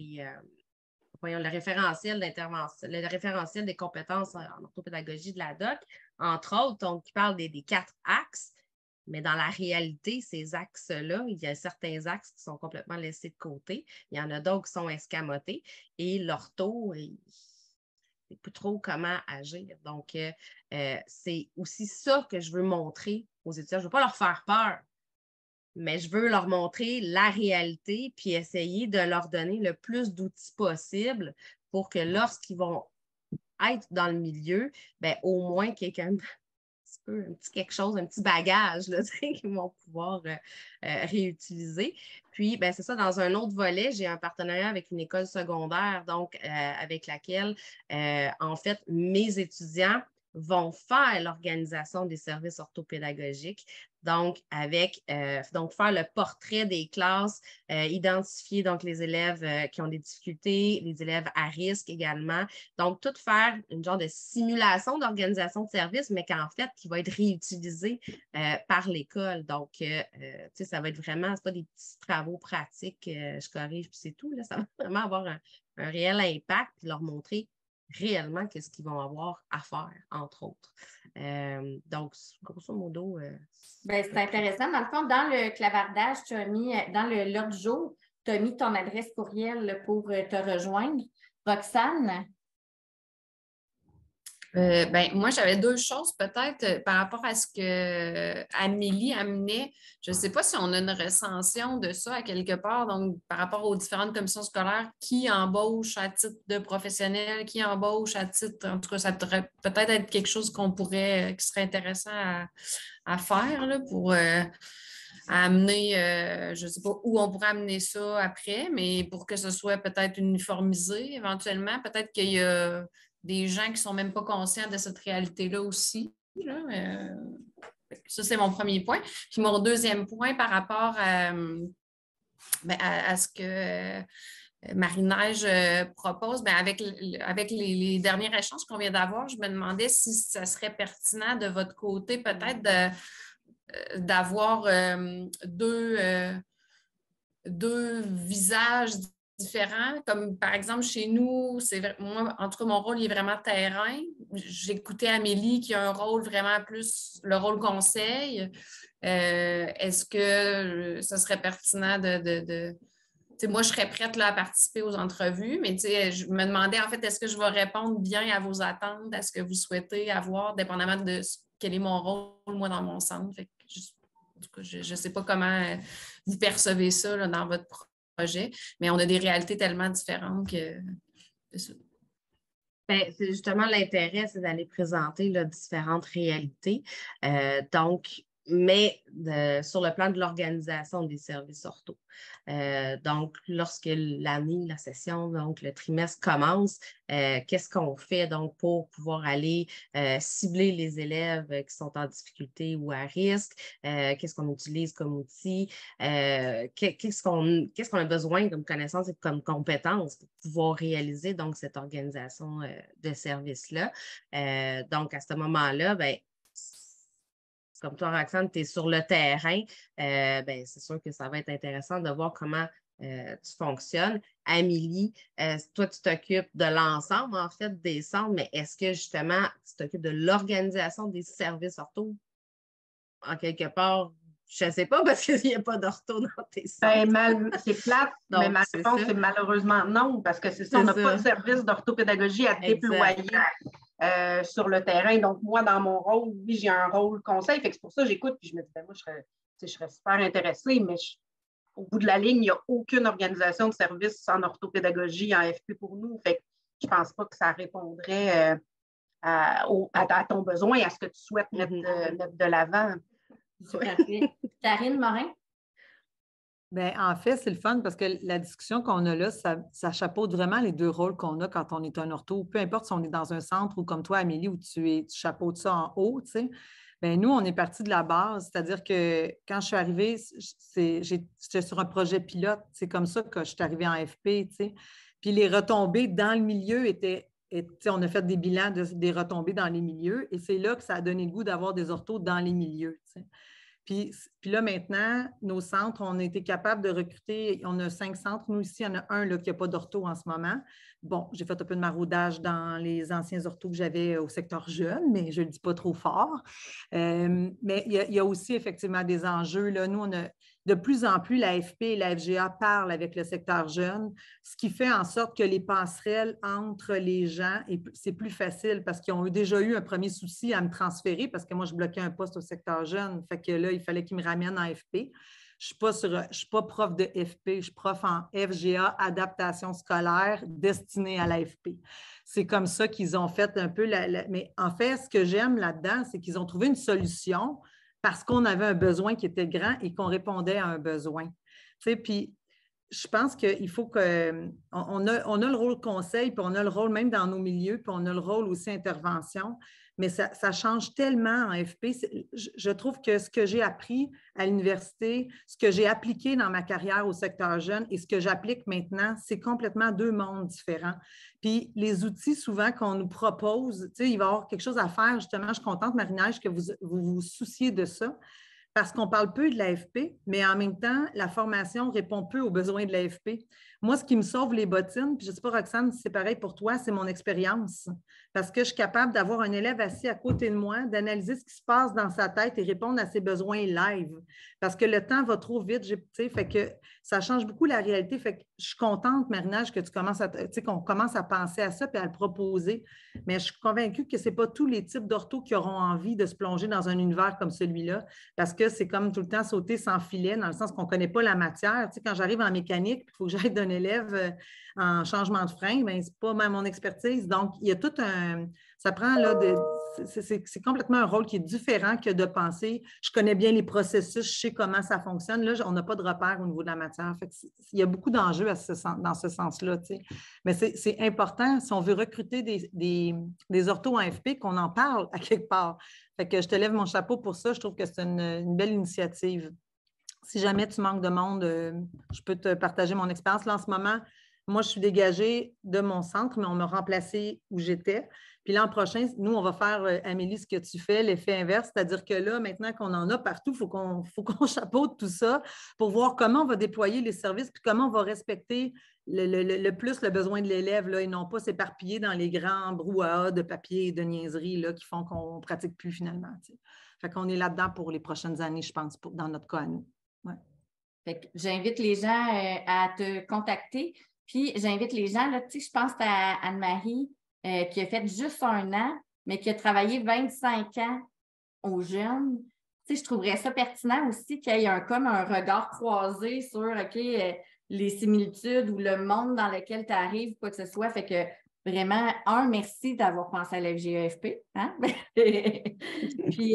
le référentiel d'intervention, le référentiel des compétences en orthopédagogie de la DOC, entre autres, donc, qui parle des 4 axes. Mais dans la réalité, ces axes-là, il y a certains axes qui sont complètement laissés de côté. Il y en a d'autres qui sont escamotés. Et l'ortho, il ne sait plus trop comment agir. Donc, c'est aussi ça que je veux montrer aux étudiants. Je ne veux pas leur faire peur, mais je veux leur montrer la réalité puis essayer de leur donner le plus d'outils possible pour que lorsqu'ils vont être dans le milieu, au moins quelqu'un... un petit quelque chose, un petit bagage là, qu'ils vont pouvoir réutiliser. Puis, c'est ça, dans un autre volet, j'ai un partenariat avec une école secondaire, donc avec laquelle, en fait, mes étudiants vont faire l'organisation des services orthopédagogiques. Donc, donc faire le portrait des classes, identifier donc les élèves qui ont des difficultés, les élèves à risque également. Donc, tout faire une genre de simulation d'organisation de services, mais qu'en fait, qui va être réutilisée par l'école. Donc, ça va être vraiment, c'est pas des petits travaux pratiques, je corrige, puis c'est tout. Là, ça va vraiment avoir un réel impact, puis leur montrer réellement qu'est-ce qu'ils vont avoir à faire, entre autres. Donc, grosso modo... c'est intéressant. Dans le fond, dans le clavardage, tu as mis, dans l'ordre du jour, tu as mis ton adresse courriel pour te rejoindre. Roxane? Moi, j'avais deux choses peut-être par rapport à ce que Amélie amenait. Je ne sais pas si on a une recension de ça à quelque part, donc par rapport aux différentes commissions scolaires, qui embauche à titre de professionnel, qui embauche à titre, en tout cas, ça pourrait peut-être être quelque chose qui serait intéressant à faire là, pour amener, je ne sais pas où on pourrait amener ça après, mais pour que ce soit peut-être uniformisé éventuellement, peut-être qu'il y a des gens qui ne sont même pas conscients de cette réalité-là aussi. Là. Ça, c'est mon premier point. Puis mon deuxième point par rapport à ce que Marie-Neige propose, avec les derniers échanges qu'on vient d'avoir, je me demandais si ça serait pertinent de votre côté peut-être d'avoir deux visages différents, comme par exemple chez nous, moi, en tout cas, mon rôle il est vraiment terrain. J'écoutais Amélie qui a un rôle vraiment plus le rôle conseil. Est-ce que ça serait pertinent moi, je serais prête là, à participer aux entrevues, mais je me demandais en fait, est-ce que je vais répondre bien à vos attentes, à ce que vous souhaitez avoir, dépendamment de quel est mon rôle, moi, dans mon centre. Fait que en tout cas, je ne sais pas comment vous percevez ça là, dans votre projet, mais on a des réalités tellement différentes que c'est ça. C'est justement l'intérêt, c'est d'aller présenter là, différentes réalités. Mais sur le plan de l'organisation des services ortho. Donc, lorsque l'année, la session, donc le trimestre commence, qu'est-ce qu'on fait donc pour pouvoir aller cibler les élèves qui sont en difficulté ou à risque? Qu'est-ce qu'on utilise comme outil? Qu'est-ce qu'on a besoin comme connaissance et comme compétences pour pouvoir réaliser donc cette organisation de services-là? Donc, à ce moment-là, comme toi, Roxane, tu es sur le terrain, c'est sûr que ça va être intéressant de voir comment tu fonctionnes. Amélie, toi, tu t'occupes de l'ensemble, en fait, des centres, mais est-ce que, justement, tu t'occupes de l'organisation des services ortho? En quelque part, je ne sais pas, parce qu'il n'y a pas d'ortho dans tes centres. C'est plate, donc, mais ma réponse, c'est malheureusement non, parce que c'est ça, on n'a pas de service d'orthopédagogie à déployer. Sur le terrain. Donc, moi, dans mon rôle, oui, j'ai un rôle conseil. Fait que c'est pour ça que j'écoute puis je me dis, moi, je serais super intéressée, mais au bout de la ligne, il n'y a aucune organisation de service en orthopédagogie, en FP pour nous. Fait que je ne pense pas que ça répondrait à ton besoin, à ce que tu souhaites mettre de l'avant. Karine Morin? En fait, c'est le fun parce que la discussion qu'on a là, ça chapeaute vraiment les deux rôles qu'on a quand on est un ortho. Peu importe si on est dans un centre ou comme toi, Amélie, où tu chapeautes ça en haut, tu sais. Nous, on est parti de la base, c'est-à-dire que quand je suis arrivée, j'étais sur un projet pilote. C'est comme ça que je suis arrivée en FP, tu sais. Puis les retombées dans le milieu on a fait des bilans des retombées dans les milieux et c'est là que ça a donné le goût d'avoir des orthos dans les milieux, tu sais. Puis là, maintenant, nos centres, on a été capable de recruter, on a 5 centres. Nous, ici, il y en a un là, qui n'a pas d'ortho en ce moment. Bon, j'ai fait un peu de maraudage dans les anciens orthos que j'avais au secteur jeune, mais je ne le dis pas trop fort. Mais il y a aussi effectivement des enjeux. Là. Nous, on a de plus en plus, la FP et la FGA parlent avec le secteur jeune, ce qui fait en sorte que les passerelles entre les gens, c'est plus facile parce qu'ils ont déjà eu un premier souci à me transférer parce que moi, je bloquais un poste au secteur jeune. Fait que là, il fallait qu'ils me ramènent en FP. Je ne suis pas prof de FP, je suis prof en FGA, adaptation scolaire, destinée à la FP. C'est comme ça qu'ils ont fait un peu mais en fait, ce que j'aime là-dedans, c'est qu'ils ont trouvé une solution parce qu'on avait un besoin qui était grand et qu'on répondait à un besoin. Tu sais, puis je pense qu'il faut qu'on on a le rôle conseil, puis on a le rôle même dans nos milieux, puis on a le rôle aussi intervention, mais ça change tellement en FP. Je trouve que ce que j'ai appris à l'université, ce que j'ai appliqué dans ma carrière au secteur jeune et ce que j'applique maintenant, c'est complètement deux mondes différents. Puis les outils souvent qu'on nous propose, il va y avoir quelque chose à faire, justement, je suis contente, Marie-Neige, que vous vous souciez de ça. Parce qu'on parle peu de l'AFP, mais en même temps, la formation répond peu aux besoins de l'AFP. Moi, ce qui me sauve les bottines, puis je ne sais pas, Roxane, si c'est pareil pour toi, c'est mon expérience. Parce que je suis capable d'avoir un élève assis à côté de moi, d'analyser ce qui se passe dans sa tête et répondre à ses besoins live. Parce que le temps va trop vite, fait que ça change beaucoup la réalité. Fait que je suis contente, Marie-Neige, que qu'on commence à penser à ça et à le proposer. Mais je suis convaincue que ce n'est pas tous les types d'orthos qui auront envie de se plonger dans un univers comme celui-là, parce que c'est comme tout le temps sauter sans filet, dans le sens qu'on ne connaît pas la matière. Quand j'arrive en mécanique, il faut que j'aide un élève en changement de frein, ce n'est pas mon expertise. Donc, il y a tout un... Ça prend là, c'est complètement un rôle qui est différent que de penser, je connais bien les processus, je sais comment ça fonctionne. Là, on n'a pas de repère au niveau de la matière. Fait que il y a beaucoup d'enjeux dans ce sens-là. Mais c'est important, si on veut recruter des orthos en FP, qu'on en parle à quelque part. Fait que je te lève mon chapeau pour ça. Je trouve que c'est une belle initiative. Si jamais tu manques de monde, je peux te partager mon expérience. Là, en ce moment, moi, je suis dégagée de mon centre, mais on m'a remplacée où j'étais. Puis l'an prochain, nous, on va faire, Amélie, ce que tu fais, l'effet inverse, c'est-à-dire que là, maintenant qu'on en a partout, il faut qu'on chapeaute tout ça pour voir comment on va déployer les services puis comment on va respecter le plus le besoin de l'élève là, et non pas s'éparpiller dans les grands brouhahas de papier et de niaiseries là, qui font qu'on ne pratique plus finalement. Fait qu'on est là-dedans pour les prochaines années, je pense, dans notre cas à nous. Ouais. Fait que j'invite les gens à te contacter. Puis, j'invite les gens, là, je pense à Anne-Marie qui a fait juste 1 an, mais qui a travaillé 25 ans aux jeunes. Je trouverais ça pertinent aussi qu'il y ait comme un regard croisé sur les similitudes ou le monde dans lequel tu arrives, quoi que ce soit. Fait que vraiment, merci d'avoir pensé à la FGEFP. Hein? Puis,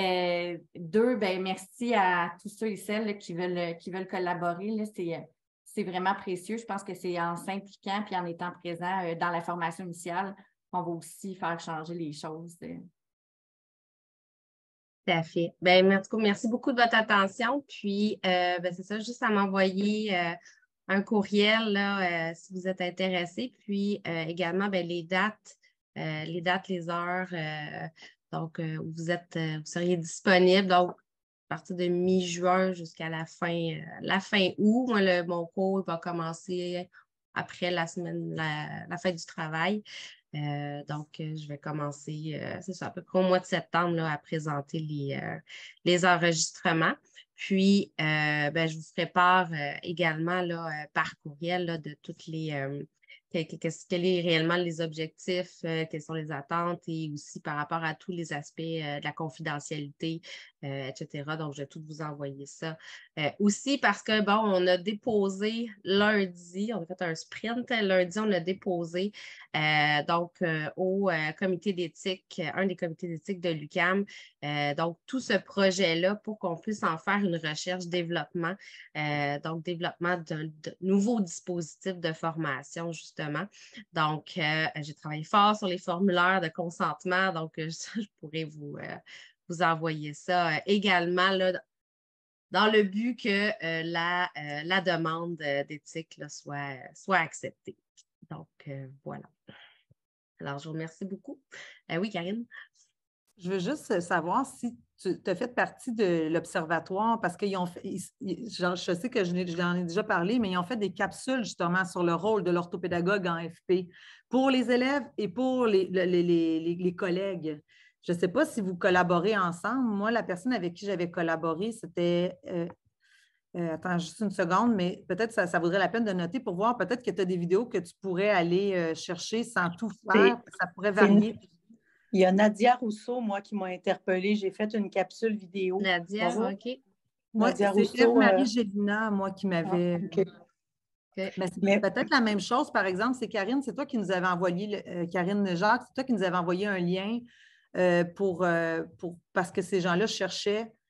2, merci à tous ceux et celles qui veulent collaborer. Là, c'est vraiment précieux. Je pense que c'est en s'impliquant et en étant présent dans la formation initiale qu'on va aussi faire changer les choses. Tout à fait. Merci beaucoup de votre attention. Puis, c'est ça, juste à m'envoyer un courriel là, si vous êtes intéressé. Puis, également, les dates, les heures, où vous seriez disponible. Donc, à partir de mi-juin jusqu'à la fin août. Moi, mon cours va commencer après la fin du travail. Je vais commencer, c'est ça, à peu près au mois de septembre là, à présenter les enregistrements. Puis, je vous ferai part également là, par courriel là, de toutes les... quels est réellement les objectifs, quelles sont les attentes et aussi par rapport à tous les aspects de la confidentialité, etc. Donc, je vais tout vous envoyer ça. Aussi parce que, on a déposé lundi, on a fait un sprint. Lundi, on a déposé au comité d'éthique, un des comités d'éthique de l'UQAM. Donc, tout ce projet-là pour qu'on puisse en faire une recherche-développement, développement d'un nouveau dispositif de formation, justement. Donc, j'ai travaillé fort sur les formulaires de consentement, donc je pourrais vous envoyer ça également là, dans le but que la demande d'éthique là, soit acceptée. Donc, voilà. Alors, je vous remercie beaucoup. Oui, Karine? Je veux juste savoir si tu as fait partie de l'Observatoire, parce qu'ils ont fait, je sais que j'en ai déjà parlé, mais ils ont fait des capsules justement sur le rôle de l'orthopédagogue en FP pour les élèves et pour les collègues. Je ne sais pas si vous collaborez ensemble. Moi, la personne avec qui j'avais collaboré, c'était... attends juste une seconde, mais peut-être ça vaudrait la peine de noter pour voir peut-être que tu as des vidéos que tu pourrais aller chercher sans tout faire. Ça pourrait varier. Il y a Nadia Rousseau, moi, qui m'a interpellée. J'ai fait une capsule vidéo. Nadia, OK. Moi, c'est Eve-Marie Gélina, moi, qui m'avait... Okay. Mais peut-être la même chose, par exemple, c'est Karine, c'est toi qui nous avais envoyé, Karine Jacques, c'est toi qui nous avais envoyé un lien parce que ces gens-là cherchaient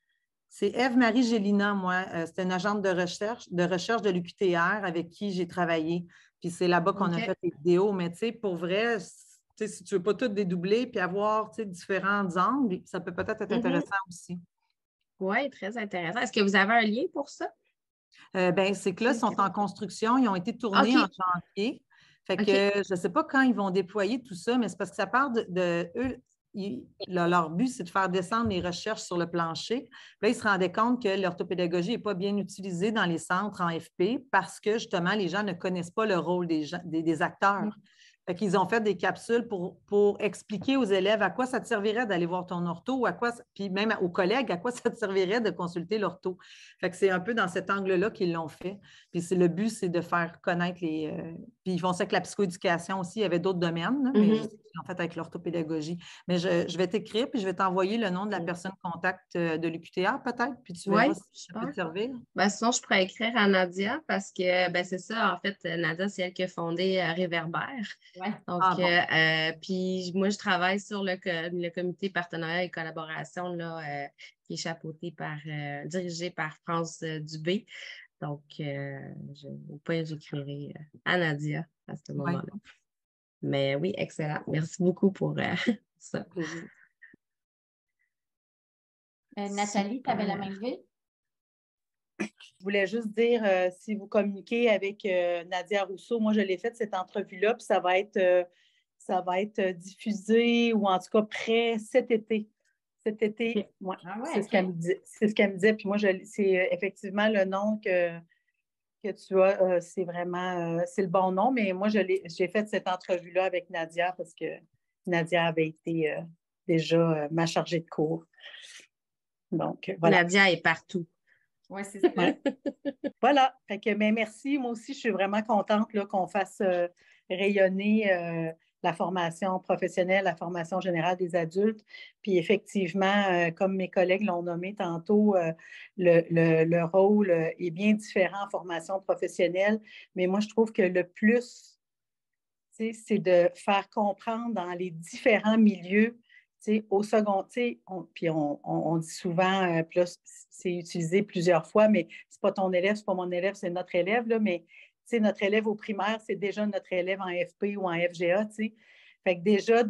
C'est Ève-Marie Gélina, moi. C'était une agente de recherche de l'UQTR avec qui j'ai travaillé. Puis c'est là-bas qu'on a fait les vidéos. Mais tu sais, pour vrai, si tu ne veux pas tout dédoubler puis avoir différents angles, ça peut peut-être être intéressant aussi. Oui, très intéressant. Est-ce que vous avez un lien pour ça? C'est que là, ils sont en construction. Ils ont été tournés en chantier. Fait que je ne sais pas quand ils vont déployer tout ça, mais c'est parce que ça part de eux. Leur but, c'est de faire descendre les recherches sur le plancher. Là, ils se rendaient compte que l'orthopédagogie n'est pas bien utilisée dans les centres en FP parce que, justement, les gens ne connaissent pas le rôle des acteurs. Fait qu'ils ont fait des capsules pour expliquer aux élèves à quoi ça te servirait d'aller voir ton ortho, puis même aux collègues, à quoi ça te servirait de consulter l'ortho. Fait que c'est un peu dans cet angle-là qu'ils l'ont fait. Puis le but, c'est de faire connaître puis ils font ça avec la psychoéducation aussi. Il y avait d'autres domaines, là, mais je sais qu'ils l'ont fait avec l'orthopédagogie. Mais je vais t'écrire, puis je vais t'envoyer le nom de la personne contact de l'UQTR, peut-être, puis tu verras si ça peut te servir. Sinon, je pourrais écrire à Nadia parce que c'est ça, en fait, Nadia, c'est elle qui a fondé Réverbère. Ouais. Donc, puis moi, je travaille sur le comité partenariat et collaboration là, qui est chapeauté dirigé par France Dubé. Donc, au pire, j'écrirai à Nadia à ce moment-là. Mais oui, excellent. Merci beaucoup pour ça. Nathalie, tu avais la main levée? Je voulais juste dire, si vous communiquez avec Nadia Rousseau, moi, je l'ai faite cette entrevue-là, puis ça va être diffusé ou en tout cas prêt cet été. Cet été, c'est ce qu'elle me disait. C'est ce qu'elle me disait. Puis moi, c'est effectivement le nom que tu as, c'est vraiment c'est le bon nom, mais moi, j'ai fait cette entrevue-là avec Nadia parce que Nadia avait été déjà ma chargée de cours. Donc, voilà. Nadia est partout. Oui, c'est ça. Voilà. Fait que, mais merci. Moi aussi, je suis vraiment contente là, qu'on fasse rayonner la formation professionnelle, la formation générale des adultes. Puis effectivement, comme mes collègues l'ont nommé tantôt, le rôle est bien différent en formation professionnelle. Mais moi, je trouve que le plus, c'est de faire comprendre dans les différents milieux. Au second, puis on dit souvent, puis là, c'est utilisé plusieurs fois, mais c'est pas ton élève, c'est pas mon élève, c'est notre élève, là, mais notre élève au primaire, c'est déjà notre élève en FP ou en FGA. Fait que déjà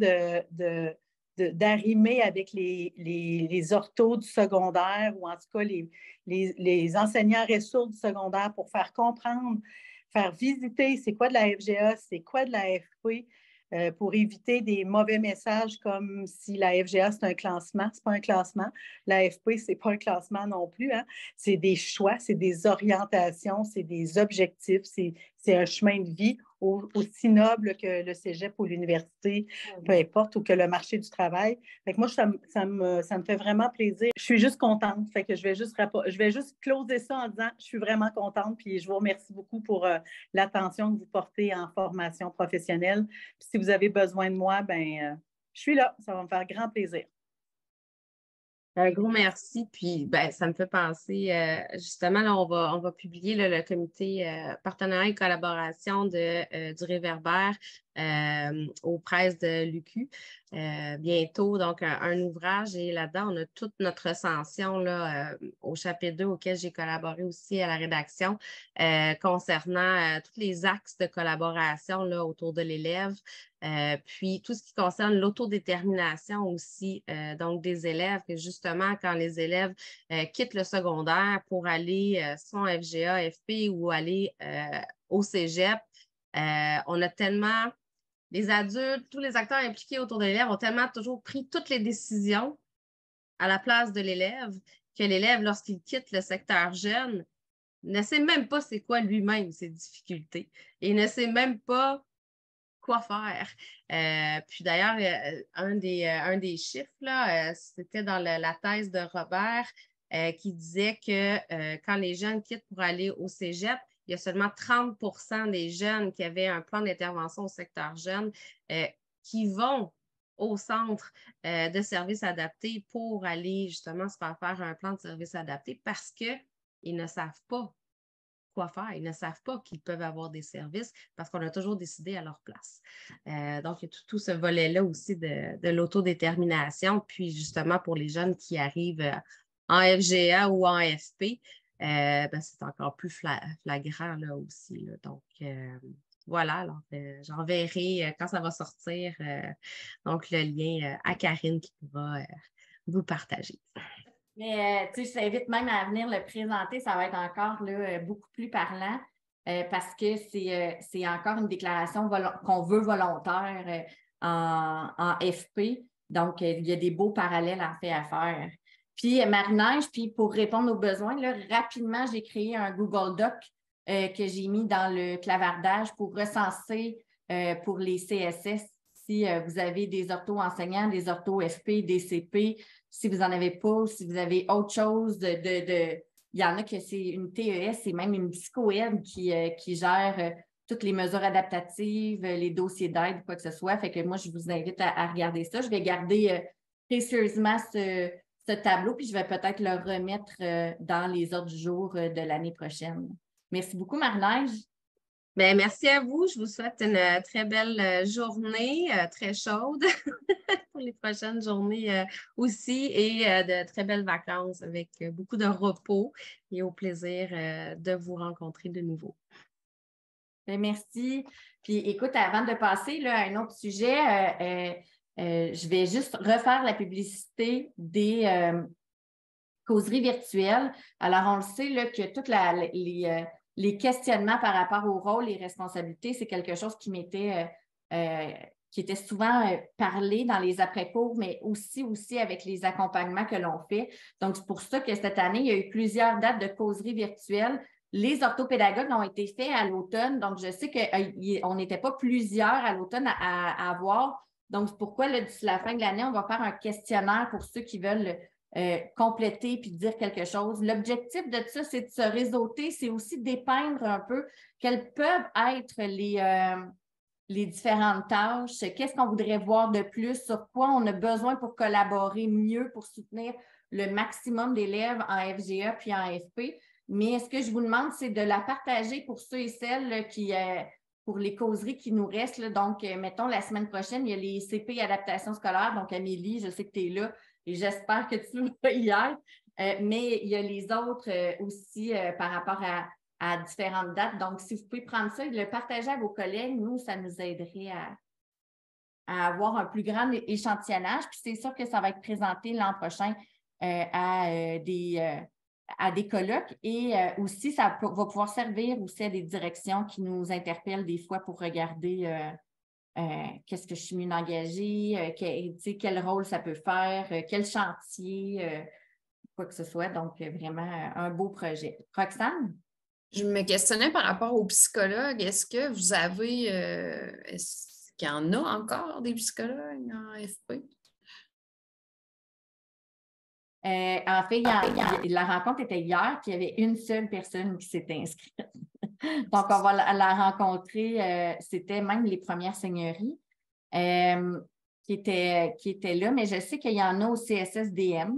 d'arrimer avec les orthos du secondaire ou en tout cas les enseignants ressources du secondaire pour faire comprendre, faire visiter c'est quoi de la FGA, c'est quoi de la FP. Pour éviter des mauvais messages comme si la FGA, c'est un classement. Ce n'est pas un classement. La FP, ce n'est pas un classement non plus. Hein. C'est des choix, c'est des orientations, c'est des objectifs, c'est un chemin de vie aussi noble que le cégep ou l'université, peu importe, ou que le marché du travail. Fait que moi, ça me fait vraiment plaisir. Je suis juste contente. Fait que je vais juste closer ça en disant je suis vraiment contente. Puis je vous remercie beaucoup pour l'attention que vous portez en formation professionnelle. Puis si vous avez besoin de moi, je suis là. Ça va me faire grand plaisir. Un gros merci. Puis, ça me fait penser, justement, là, on va publier là, le comité partenariat et collaboration du Réverbère aux presses de l'UQ bientôt. Donc, un ouvrage et là-dedans, on a toute notre recension là, au chapitre 2 auquel j'ai collaboré aussi à la rédaction concernant tous les axes de collaboration là, autour de l'élève. Puis, tout ce qui concerne l'autodétermination aussi, donc des élèves, que justement, quand les élèves quittent le secondaire pour aller soit en FGA, FP ou aller au cégep, on a tellement, les adultes, tous les acteurs impliqués autour de l'élève ont tellement toujours pris toutes les décisions à la place de l'élève que l'élève, lorsqu'il quitte le secteur jeune, ne sait même pas c'est quoi lui-même ses difficultés et ne sait même pas quoi faire. Puis d'ailleurs, un des chiffres, là, c'était dans la thèse de Robert qui disait que quand les jeunes quittent pour aller au cégep, il y a seulement 30% des jeunes qui avaient un plan d'intervention au secteur jeune qui vont au centre de services adaptés pour aller justement se faire un plan de services adaptés parce qu'ils ne savent pas quoi faire. Ils ne savent pas qu'ils peuvent avoir des services parce qu'on a toujours décidé à leur place. Donc, il y a tout ce volet-là aussi de l'autodétermination. Puis, justement, pour les jeunes qui arrivent FGA ou en FP, c'est encore plus flagrant là aussi. Là. Donc, voilà, alors j'enverrai quand ça va sortir donc le lien à Karine qui pourra vous partager. Mais je t'invite même à venir le présenter, ça va être encore là, beaucoup plus parlant parce que c'est encore une déclaration qu'on veut volontaire en FP. Donc, il y a des beaux parallèles en fait à faire. Puis, Marie-Neige, puis pour répondre aux besoins, là, rapidement, j'ai créé un Google Doc que j'ai mis dans le clavardage pour recenser pour les CSS si vous avez des ortho-enseignants, des ortho-FP, des CP, si vous n'en avez pas, si vous avez autre chose il y en a que c'est une TES, c'est même une psycho-aide qui gère toutes les mesures adaptatives, les dossiers d'aide, quoi que ce soit. Fait que moi, je vous invite à regarder ça. Je vais garder précieusement ce tableau, puis je vais peut-être le remettre dans les ordres du jour de l'année prochaine. Merci beaucoup, Marie-Neige. Bien, merci à vous. Je vous souhaite une très belle journée, très chaude pour les prochaines journées aussi et de très belles vacances avec beaucoup de repos et au plaisir de vous rencontrer de nouveau. Bien, merci. Puis écoute, avant de passer là, à un autre sujet, je vais juste refaire la publicité des causeries virtuelles. Alors, on le sait là, que toutes les questionnements par rapport au rôle et responsabilités, c'est quelque chose qui était souvent parlé dans les après-cours, mais aussi avec les accompagnements que l'on fait. Donc, c'est pour ça que cette année, il y a eu plusieurs dates de causeries virtuelles. Les orthopédagogues ont été faits à l'automne, donc je sais qu'on n'était pas plusieurs à l'automne à avoir. Donc, c'est pourquoi, là, d'ici la fin de l'année, on va faire un questionnaire pour ceux qui veulent compléter puis dire quelque chose. L'objectif de ça, c'est de se réseauter, c'est aussi dépeindre un peu quelles peuvent être les différentes tâches, qu'est-ce qu'on voudrait voir de plus, sur quoi on a besoin pour collaborer mieux, pour soutenir le maximum d'élèves en FGA puis en FP. Mais ce que je vous demande, c'est de la partager pour ceux et celles là, pour les causeries qui nous restent. Là. Donc, mettons, la semaine prochaine, il y a les CP adaptation scolaire. Donc, Amélie, je sais que tu es là et j'espère que tu vas y être. Mais il y a les autres aussi par rapport à différentes dates. Donc, si vous pouvez prendre ça et le partager à vos collègues, nous, ça nous aiderait à avoir un plus grand échantillonnage. Puis c'est sûr que ça va être présenté l'an prochain à des colloques et aussi, ça va pouvoir servir aussi à des directions qui nous interpellent des fois pour regarder qu'est-ce que je suis mieux engagée, quel rôle ça peut faire, quel chantier, quoi que ce soit. Donc, vraiment, un beau projet. Roxane? Je me questionnais par rapport aux psychologues. Est-ce que vous avez, est-ce qu'il y en a encore des psychologues en FP? En fait, la rencontre était hier, puis il y avait une seule personne qui s'était inscrite. Donc, on va la rencontrer. C'était même les premières seigneuries qui étaient là, mais je sais qu'il y en a au CSSDM.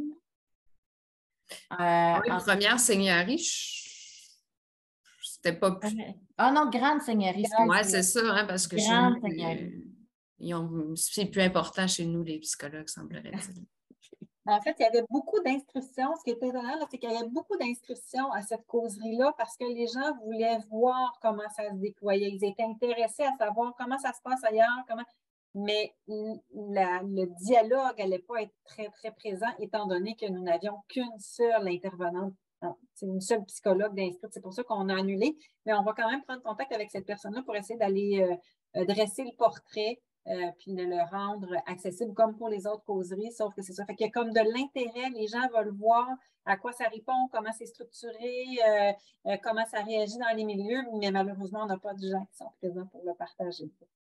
Les premières seigneuries, c'était pas plus. Ah non, grande seigneurie. Oui, c'est ça, hein, parce que grande c'est plus important chez nous, les psychologues, semblerait-il. En fait, il y avait beaucoup d'inscriptions. Ce qui était étonnant, c'est qu'il y avait beaucoup d'inscriptions à cette causerie-là parce que les gens voulaient voir comment ça se déployait. Ils étaient intéressés à savoir comment ça se passe ailleurs, mais le dialogue n'allait pas être très, très présent étant donné que nous n'avions qu'une seule intervenante. C'est une seule psychologue d'inscrite. C'est pour ça qu'on a annulé. Mais on va quand même prendre contact avec cette personne-là pour essayer d'aller dresser le portrait puis de le rendre accessible comme pour les autres causeries, sauf que c'est ça. Fait qu'il y a comme de l'intérêt, les gens veulent voir à quoi ça répond, comment c'est structuré, comment ça réagit dans les milieux, mais malheureusement, on n'a pas de gens qui sont présents pour le partager.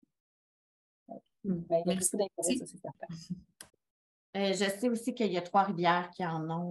Ben, il y a beaucoup d'intérêt, ça, c'est certain. Je sais aussi qu'il y a Trois-Rivières qui en ont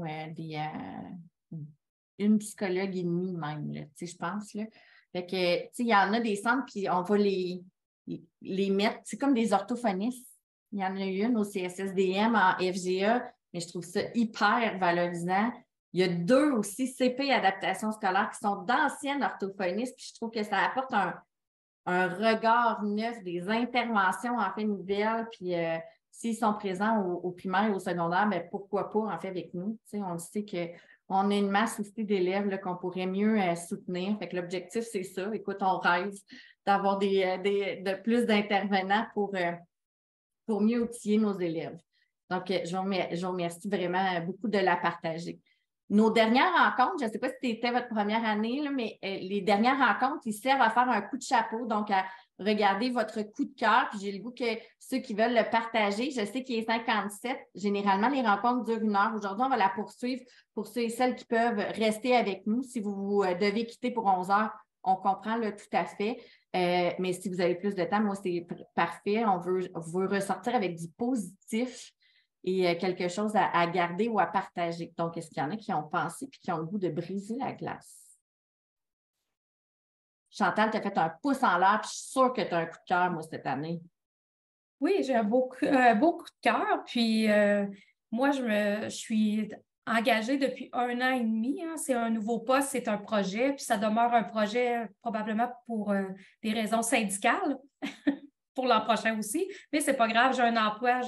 une psychologue et demie même, là, je pense. Là. Fait que, il y en a des centres, puis on va les mettre, c'est comme des orthophonistes. Il y en a une au CSSDM, en FGA, mais je trouve ça hyper valorisant. Il y a 2 aussi CP adaptation scolaire qui sont d'anciennes orthophonistes, puis je trouve que ça apporte un regard neuf, des interventions en fait nouvelles, puis s'ils sont présents au primaire et au secondaire, bien, pourquoi pas, en fait, avec nous? Tu sais, on sait qu'on a une masse aussi d'élèves là, qu'on pourrait mieux soutenir. Fait que l'objectif, c'est ça. Écoute, on rêve d'avoir de plus d'intervenants pour mieux outiller nos élèves. Donc, je vous remercie vraiment beaucoup de la partager. Nos dernières rencontres, je ne sais pas si c'était votre première année, là, mais les dernières rencontres, ils servent à faire un coup de chapeau, donc à regarder votre coup de cœur. Puis j'ai le goût que ceux qui veulent le partager, je sais qu'il est 57. Généralement, les rencontres durent 1 heure. Aujourd'hui, on va la poursuivre pour ceux et celles qui peuvent rester avec nous. Si vous devez quitter pour 11 heures, on comprend là, tout à fait. Mais si vous avez plus de temps, moi, c'est parfait. On veut ressortir avec du positif et quelque chose à garder ou à partager. Donc, est-ce qu'il y en a qui ont pensé et qui ont le goût de briser la glace? Chantal, tu as fait un pouce en l'air, puis je suis sûre que tu as un coup de cœur, moi, cette année. Oui, j'ai un beau coup de cœur. Puis moi, je suis engagée depuis 1 an et demi. Hein. C'est un nouveau poste, c'est un projet, puis ça demeure un projet probablement pour des raisons syndicales, pour l'an prochain aussi. Mais c'est pas grave, j'ai un emploi,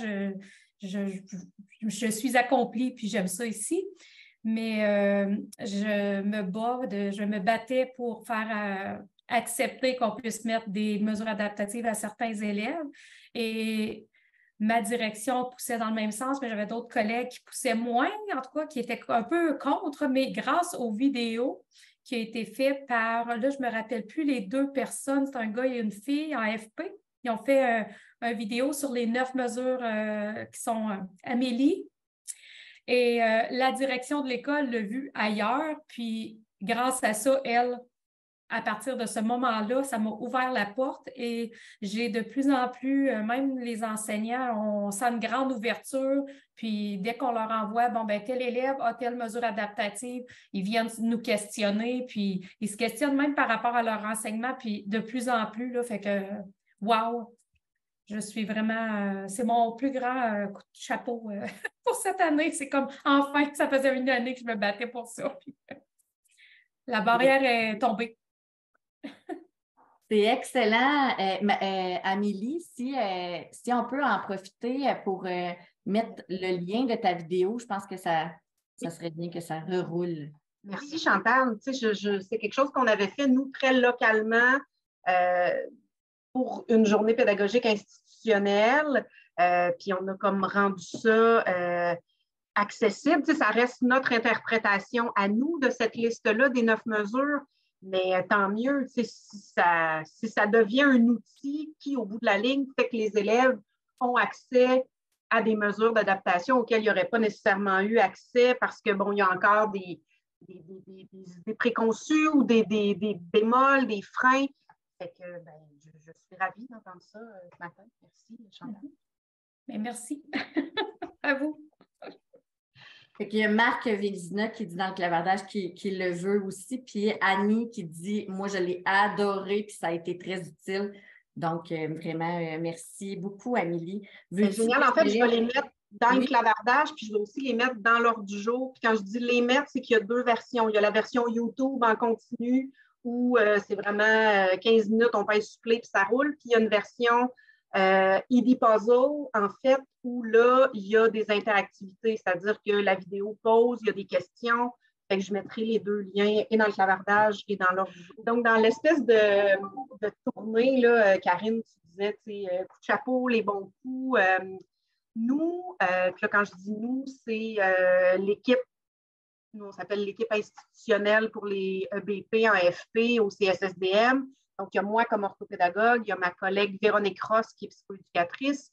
je suis accomplie, puis j'aime ça ici. Mais je me battais pour faire accepter qu'on puisse mettre des mesures adaptatives à certains élèves. Et ma direction poussait dans le même sens, mais j'avais d'autres collègues qui poussaient moins, en tout cas, qui étaient un peu contre, mais grâce aux vidéos qui ont été faites par, là, je ne me rappelle plus les 2 personnes, c'est un gars et une fille en FP. Ils ont fait une vidéo sur les 9 mesures qui sont Amélie. Et la direction de l'école l'a vu ailleurs, puis grâce à ça, elle, à partir de ce moment-là, ça m'a ouvert la porte et j'ai de plus en plus, même les enseignants, on sent une grande ouverture, puis dès qu'on leur envoie, bon, ben tel élève a telle mesure adaptative, ils viennent nous questionner, puis ils se questionnent même par rapport à leur enseignement, puis de plus en plus, là, fait que, wow! Je suis vraiment, c'est mon plus grand coup de chapeau pour cette année. C'est comme, enfin, ça faisait 1 année que je me battais pour ça. Puis, la barrière est tombée. C'est excellent. Amélie, si on peut en profiter pour mettre le lien de ta vidéo, je pense que ça serait bien que ça reroule. Merci, Chantal. Tu sais, c'est quelque chose qu'on avait fait, nous, très localement pour une journée pédagogique institutionnelle. Puis on a comme rendu ça accessible. Tu sais, ça reste notre interprétation à nous de cette liste-là des 9 mesures. Mais tant mieux, tu sais, si ça devient un outil qui, au bout de la ligne, fait que les élèves ont accès à des mesures d'adaptation auxquelles ils n'auraient pas nécessairement eu accès parce que, bon, il y a encore des idées préconçues ou des bémols, des freins. Fait que, ben, je suis ravie d'entendre ça ce matin. Merci, Chantal. Mais merci. À vous. Il y a Marc Vézina qui dit dans le clavardage qu'il le veut aussi, puis Annie qui dit « Moi, je l'ai adoré, puis ça a été très utile. » Donc, vraiment, merci beaucoup, Amélie. C'est génial. En fait, je vais les mettre dans le clavardage, puis je vais aussi les mettre dans l'ordre du jour. Puis quand je dis les mettre, c'est qu'il y a 2 versions. Il y a la version YouTube en continu où c'est vraiment 15 minutes, on pèse sur play, puis ça roule. Puis il y a une version ED Puzzle, en fait, où là, il y a des interactivités, c'est-à-dire que la vidéo pose, il y a des questions. Fait que je mettrai les 2 liens et dans le clavardage et dans l'ordre du jour. Donc, dans l'espèce de tournée, là, Karine, tu disais, coup de chapeau, les bons coups. Nous, là, quand je dis nous, c'est l'équipe, nous, on s'appelle l'équipe institutionnelle pour les EBP en FP au CSSDM. Donc, il y a moi comme orthopédagogue, il y a ma collègue Véronique Ross qui est psychoéducatrice.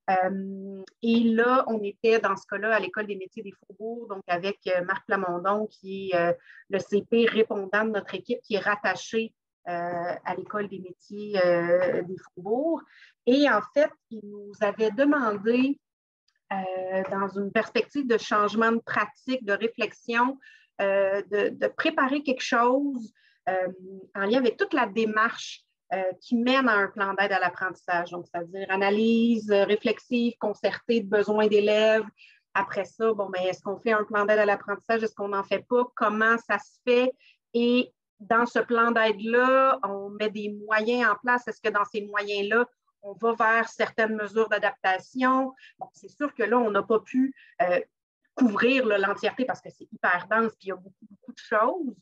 Et là, on était dans ce cas-là à l'École des métiers des Faubourgs, donc avec Marc Plamondon, qui est le CP répondant de notre équipe, qui est rattaché à l'École des métiers des Faubourgs. Et en fait, il nous avait demandé, dans une perspective de changement de pratique, de réflexion, de préparer quelque chose en lien avec toute la démarche qui mène à un plan d'aide à l'apprentissage. Donc, c'est-à-dire analyse réflexive, concertée de besoins d'élèves. Après ça, bon, mais est-ce qu'on fait un plan d'aide à l'apprentissage? Est-ce qu'on n'en fait pas? Comment ça se fait? Et dans ce plan d'aide-là, on met des moyens en place. Est-ce que dans ces moyens-là, on va vers certaines mesures d'adaptation. Bon, c'est sûr que là, on n'a pas pu couvrir l'entièreté parce que c'est hyper dense et il y a beaucoup, beaucoup de choses.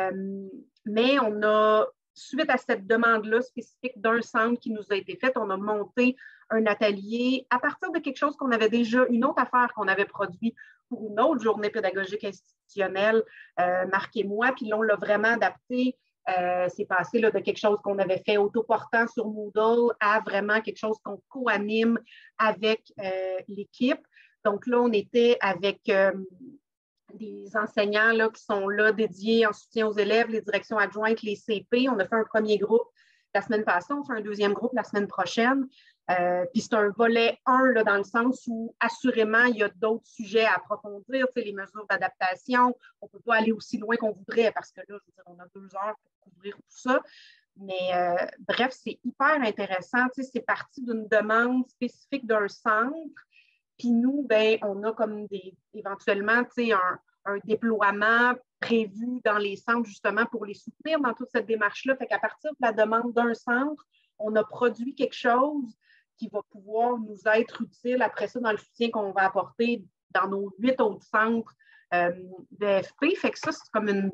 Mais on a, suite à cette demande-là spécifique d'un centre qui nous a été faite, on a monté un atelier à partir de quelque chose qu'on avait déjà, une autre affaire qu'on avait produit pour une autre journée pédagogique institutionnelle, Marc et moi, puis là, on l'a vraiment adapté. C'est passé là, de quelque chose qu'on avait fait autoportant sur Moodle à vraiment quelque chose qu'on co-anime avec l'équipe. Donc là, on était avec des enseignants là, qui sont là dédiés en soutien aux élèves, les directions adjointes, les CP. On a fait un premier groupe la semaine passée, on fait un deuxième groupe la semaine prochaine. Puis c'est un volet 1 là, dans le sens où assurément, il y a d'autres sujets à approfondir, les mesures d'adaptation. On ne peut pas aller aussi loin qu'on voudrait parce que là, je veux dire, on a 2 heures pour couvrir tout ça. Mais bref, c'est hyper intéressant. C'est parti d'une demande spécifique d'un centre. Puis nous, ben, on a comme éventuellement un déploiement prévu dans les centres justement pour les soutenir dans toute cette démarche-là. Fait qu'à partir de la demande d'un centre, on a produit quelque chose qui va pouvoir nous être utile après ça dans le soutien qu'on va apporter dans nos 8 autres centres d'AFP. Fait que ça, c'est comme une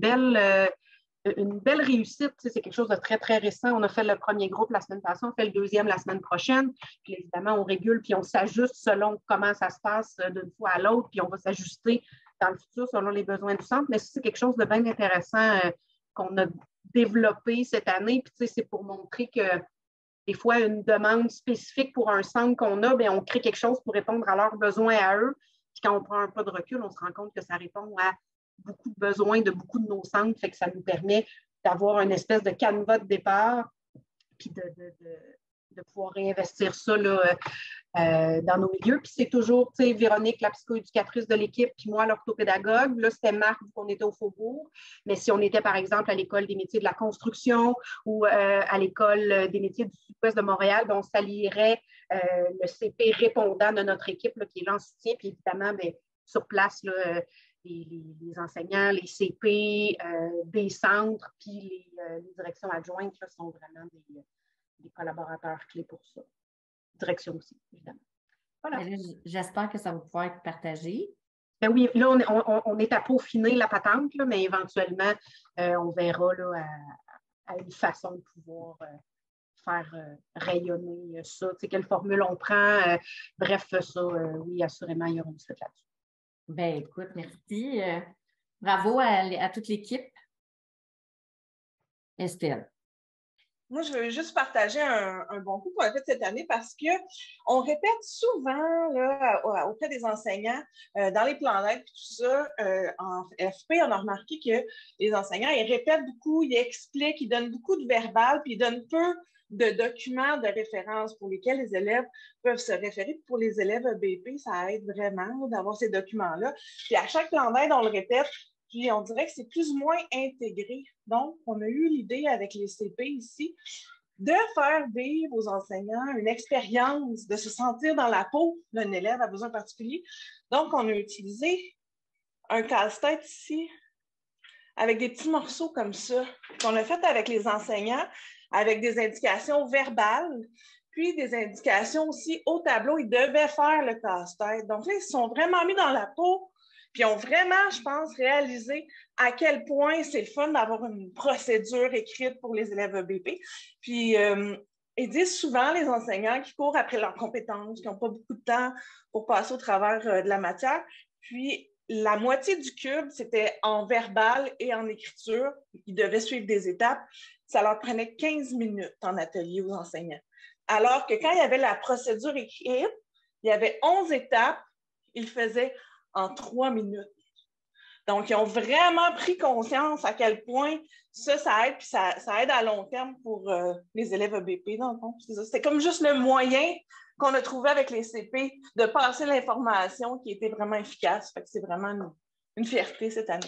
belle réussite. C'est quelque chose de très, très récent. On a fait le premier groupe la semaine passée, on fait le deuxième la semaine prochaine. Puis évidemment, on régule puis on s'ajuste selon comment ça se passe d'une fois à l'autre, puis on va s'ajuster dans le futur selon les besoins du centre. Mais c'est quelque chose de bien intéressant qu'on a développé cette année. Puis c'est pour montrer que des fois, une demande spécifique pour un centre qu'on a, bien, on crée quelque chose pour répondre à leurs besoins à eux. Puis quand on prend un pas de recul, on se rend compte que ça répond à beaucoup de besoins de beaucoup de nos centres, fait que ça nous permet d'avoir une espèce de canevas de départ, puis de pouvoir réinvestir ça là, dans nos milieux. Puis c'est toujours, tu sais, Véronique, la psychoéducatrice de l'équipe, puis moi, l'orthopédagogue. Là, c'était Marc, vu qu'on était au Faubourg. Mais si on était, par exemple, à l'École des métiers de la construction ou à l'École des métiers du Sud-Ouest de Montréal, bien, on s'allierait le CP répondant de notre équipe là, qui est là en soutien. Puis évidemment, bien, sur place, là, les enseignants, les CP, des centres, puis les directions adjointes là, sont vraiment des collaborateurs clés pour ça. Direction aussi, évidemment. Voilà. J'espère que ça va pouvoir être partagé. Ben oui, là, on est à peaufiner la patente, là, mais éventuellement, on verra là, à une façon de pouvoir faire rayonner ça. Tu sais, quelle formule on prend. Bref, ça, oui, assurément, il y aura une suite là-dessus. Ben écoute, merci. Bravo à toute l'équipe. Estelle. Moi, je veux juste partager un bon coup qu'on a fait cette année parce qu'on répète souvent là, auprès des enseignants dans les plans d'aide et tout ça. En FP, on a remarqué que les enseignants, ils répètent beaucoup, ils expliquent, ils donnent beaucoup de verbal, puis ils donnent peu de documents de référence pour lesquels les élèves peuvent se référer. Pour les élèves BP, ça aide vraiment d'avoir ces documents-là. Puis à chaque plan d'aide, on le répète, puis on dirait que c'est plus ou moins intégré. Donc, on a eu l'idée avec les CP ici de faire vivre aux enseignants une expérience, de se sentir dans la peau d'un élève à besoin particulier. Donc, on a utilisé un casse-tête ici avec des petits morceaux comme ça qu'on a fait avec les enseignants, avec des indications verbales, puis des indications aussi au tableau. Ils devaient faire le casse-tête. Donc là, ils se sont vraiment mis dans la peau, puis ont vraiment, je pense, réalisé à quel point c'est le fun d'avoir une procédure écrite pour les élèves EBP. Puis, ils disent souvent, les enseignants, qui courent après leurs compétences, qui n'ont pas beaucoup de temps pour passer au travers de la matière. Puis, la moitié du cube, c'était en verbal et en écriture. Ils devaient suivre des étapes. Ça leur prenait 15 minutes en atelier aux enseignants. Alors que quand il y avait la procédure écrite, il y avait 11 étapes, ils le faisaient en 3 minutes. Donc, ils ont vraiment pris conscience à quel point ça aide, puis ça aide à long terme pour les élèves EBP, dans le fond. C'était comme juste le moyen qu'on a trouvé avec les CP de passer l'information qui était vraiment efficace. Fait que c'est vraiment une fierté cette année.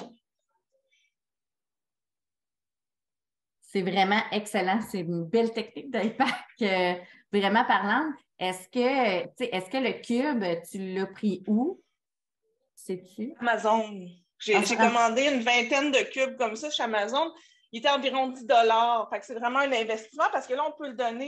C'est vraiment excellent. C'est une belle technique d'impact vraiment parlante. Est-ce que le cube, tu l'as pris où? Sais-tu? Amazon. J'ai commandé une vingtaine de cubes comme ça chez Amazon. Il était environ $10. Fait que c'est vraiment un investissement parce que là, on peut le donner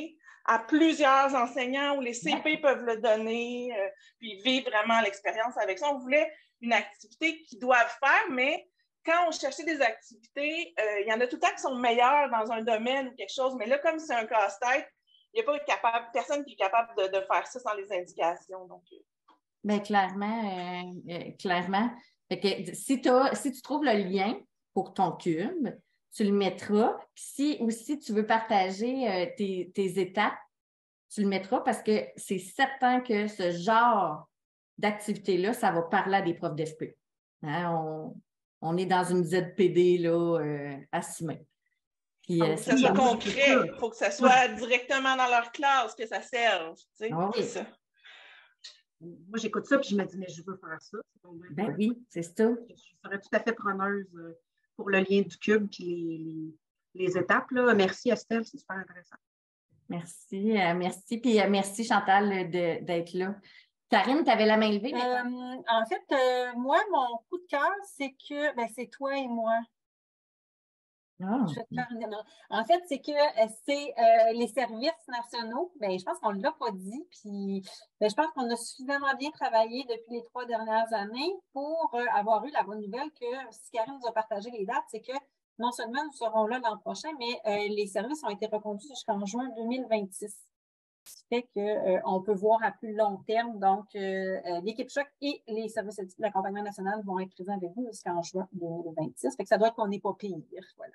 à plusieurs enseignants où les CP peuvent le donner, puis vivre vraiment l'expérience avec ça. On voulait une activité qu'ils doivent faire, mais quand on cherchait des activités, il y en a tout le temps qui sont meilleures dans un domaine ou quelque chose, mais là, comme c'est un casse-tête, il n'y a pas personne qui est capable de faire ça sans les indications. Donc, bien, clairement. Fait que si tu trouves le lien pour ton cube, tu le mettras. Puis si aussi tu veux partager tes étapes, tu le mettras parce que c'est certain que ce genre d'activité-là, ça va parler à des profs d'FP. Hein, on est dans une ZPD là, assumée. Puis, faut que ça soit concret. Il faut que ça soit directement dans leur classe, que ça serve. Tu sais, oui. ça. Moi, j'écoute ça puis je me dis, mais je veux faire ça. Ben oui, c'est ça. Je serais tout à fait preneuse pour le lien du cube et les étapes. Là. Merci Estelle, c'est super intéressant. Merci. Puis merci Chantal d'être là. Karine, tu avais la main levée? En fait, moi, mon coup de cœur, c'est que c'est toi et moi. Ah. En fait, c'est que c'est les services nationaux. Je pense qu'on ne l'a pas dit, puis je pense qu'on a suffisamment bien travaillé depuis les 3 dernières années pour avoir eu la bonne nouvelle que, si Karine nous a partagé les dates, c'est que non seulement nous serons là l'an prochain, mais les services ont été reconduits jusqu'en juin 2026. Ce qui fait qu'on peut voir à plus long terme. Donc, l'équipe Choc et les services de l'accompagnement national vont être présents avec vous jusqu'en juin 2026. Fait que ça doit être qu'on n'est pas pire. Voilà.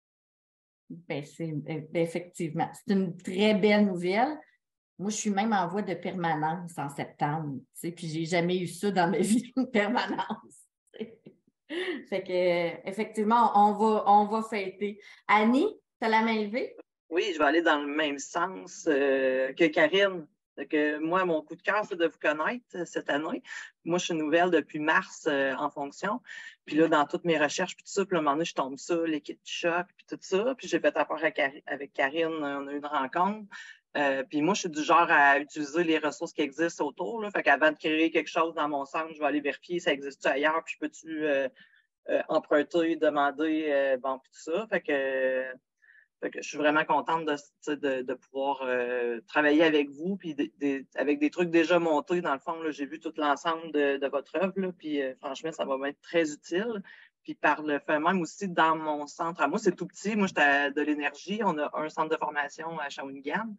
Effectivement. C'est une très belle nouvelle. Moi, je suis même en voie de permanence en septembre. Puis j'ai jamais eu ça dans ma vie, une permanence. Fait que effectivement, on va fêter. Annie, tu as la main levée? Oui, je vais aller dans le même sens que Karine. Que moi, mon coup de cœur, c'est de vous connaître cette année. Moi, je suis nouvelle depuis mars en fonction. Puis là, dans toutes mes recherches, puis tout ça, puis à un moment donné, je tombe ça, l'équipe Choc, puis tout ça. Puis j'ai fait apport avec Karine, on a eu une rencontre. Puis moi, je suis du genre à utiliser les ressources qui existent autour. Là. Fait qu'avant de créer quelque chose dans mon centre, je vais aller vérifier si ça existe ailleurs, puis peux-tu emprunter, demander, puis tout ça. Fait que je suis vraiment contente de pouvoir travailler avec vous, puis avec des trucs déjà montés. Dans le fond, j'ai vu tout l'ensemble de votre œuvre, là, puis franchement, ça va m'être très utile. Puis par le fait même aussi, dans mon centre, à moi, c'est tout petit. Moi, j'étais de l'énergie. On a un centre de formation à Shawinigan.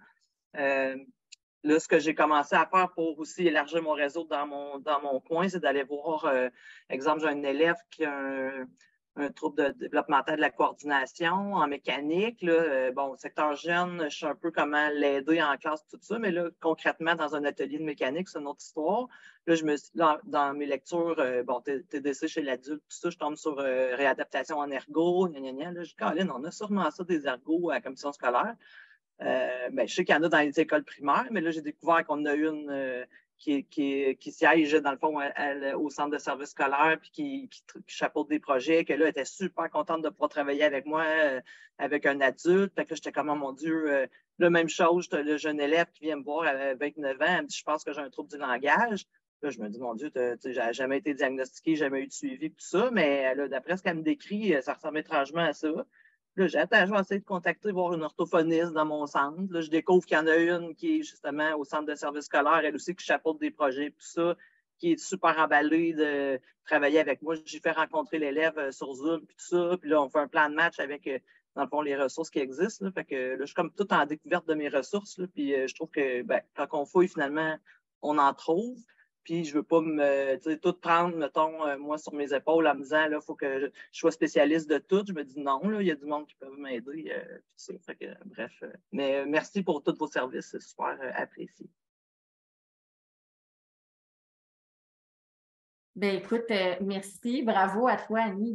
Là, ce que j'ai commencé à faire pour aussi élargir mon réseau dans mon coin, c'est d'aller voir, exemple, j'ai un élève qui a un trouble de développemental de la coordination en mécanique. Là, au secteur jeune, je sais un peu comment l'aider en classe, tout ça, mais là, concrètement, dans un atelier de mécanique, c'est une autre histoire. Là, dans mes lectures, TDC chez l'adulte, tout ça, je tombe sur réadaptation en ergo, Là, je dis, Colin, on a sûrement ça des ergos à la commission scolaire. Je sais qu'il y en a dans les écoles primaires, mais là, j'ai découvert qu'on a une qui siège, dans le fond, au centre de service scolaire puis qui chapeaute des projets, que là, elle était super contente de pouvoir travailler avec moi, avec un adulte. Fait que là, j'étais comme, oh, mon Dieu, la même chose, le jeune élève qui vient me voir à 29 ans, elle me dit, je pense que j'ai un trouble du langage. Là, je me dis, mon Dieu, j'ai jamais été diagnostiqué, jamais eu de suivi, tout ça, mais là, d'après ce qu'elle me décrit, ça ressemble étrangement à ça. Là, je vais essayer de contacter, voir une orthophoniste dans mon centre. Là, je découvre qu'il y en a une qui est justement au centre de service scolaire, elle aussi qui chapeaute des projets, tout ça, qui est super emballée de travailler avec moi. J'ai fait rencontrer l'élève sur Zoom, puis tout ça. Puis là, on fait un plan de match avec, dans le fond, les ressources qui existent. Là. Fait que là, je suis comme tout en découverte de mes ressources. Là, puis je trouve que quand on fouille, finalement, on en trouve. Puis je veux pas tout prendre, mettons, moi sur mes épaules en me disant, là, il faut que je sois spécialiste de tout. Je me dis non, là, il y a du monde qui peut m'aider. Tout ça. Fait que, bref. Mais merci pour tous vos services, c'est super apprécié. Ben écoute, merci. Bravo à toi, Annie,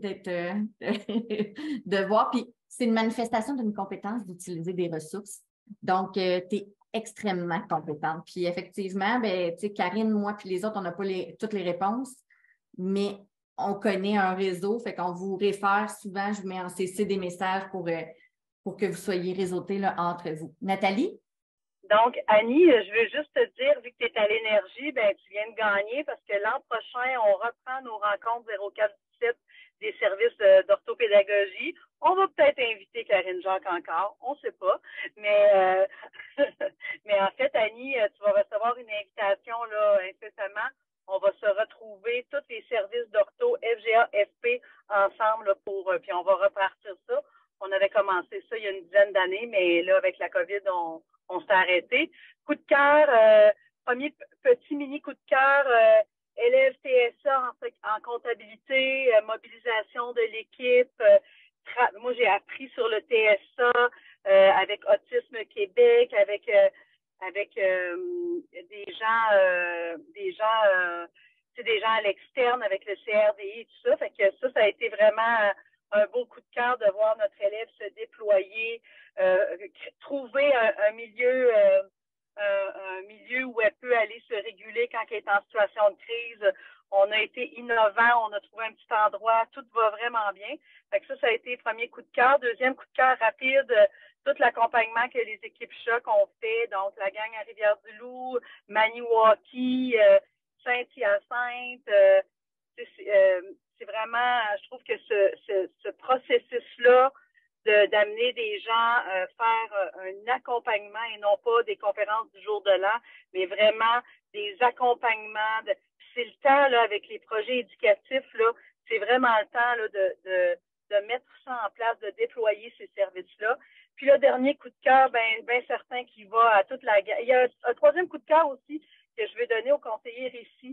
de voir. Puis c'est une manifestation d'une compétence d'utiliser des ressources. Donc, tu es extrêmement compétente. Puis effectivement, Karine, moi, puis les autres, on n'a pas toutes les réponses, mais on connaît un réseau, fait qu'on vous réfère souvent, je vous mets en CC des messages pour que vous soyez réseautés là, entre vous. Nathalie? Donc, Annie, je veux juste te dire, vu que tu es à l'énergie, tu viens de gagner parce que l'an prochain, on reprend nos rencontres 0417 des services d'orthopédagogie. On va peut-être inviter Karine Jacques encore, on ne sait pas. Mais, mais en fait, Annie, tu vas recevoir une invitation là, incessamment. On va se retrouver, tous les services d'ortho, FGA, FP, ensemble là, puis on va repartir ça. On avait commencé ça il y a une dizaine d'années, mais là, avec la COVID, on s'est arrêté. Coup de cœur, premier petit mini coup de cœur, élève TSA en comptabilité, mobilisation de l'équipe. Moi, j'ai appris sur le TSA avec Autisme Québec, avec des gens à l'externe, avec le CRDI et tout ça. Fait que ça a été vraiment un beau coup de cœur de voir notre élève se déployer, trouver un milieu où elle peut aller se réguler quand elle est en situation de crise. On a été innovant, on a trouvé un petit endroit, tout va vraiment bien. Fait que ça a été le premier coup de cœur. Deuxième coup de cœur rapide, tout l'accompagnement que les équipes Choc ont fait, donc la gang à Rivière-du-Loup, Maniwaki, Saint-Hyacinthe, c'est vraiment, je trouve que ce processus-là d'amener des gens faire un accompagnement et non pas des conférences du jour de l'an, mais vraiment des accompagnements. C'est le temps, là, avec les projets éducatifs, là, c'est vraiment le temps là, de mettre ça en place, de déployer ces services-là. Puis le dernier coup de cœur, ben certain qu'il va à toute la gamme. Il y a un troisième coup de cœur aussi que je vais donner aux conseillers ici.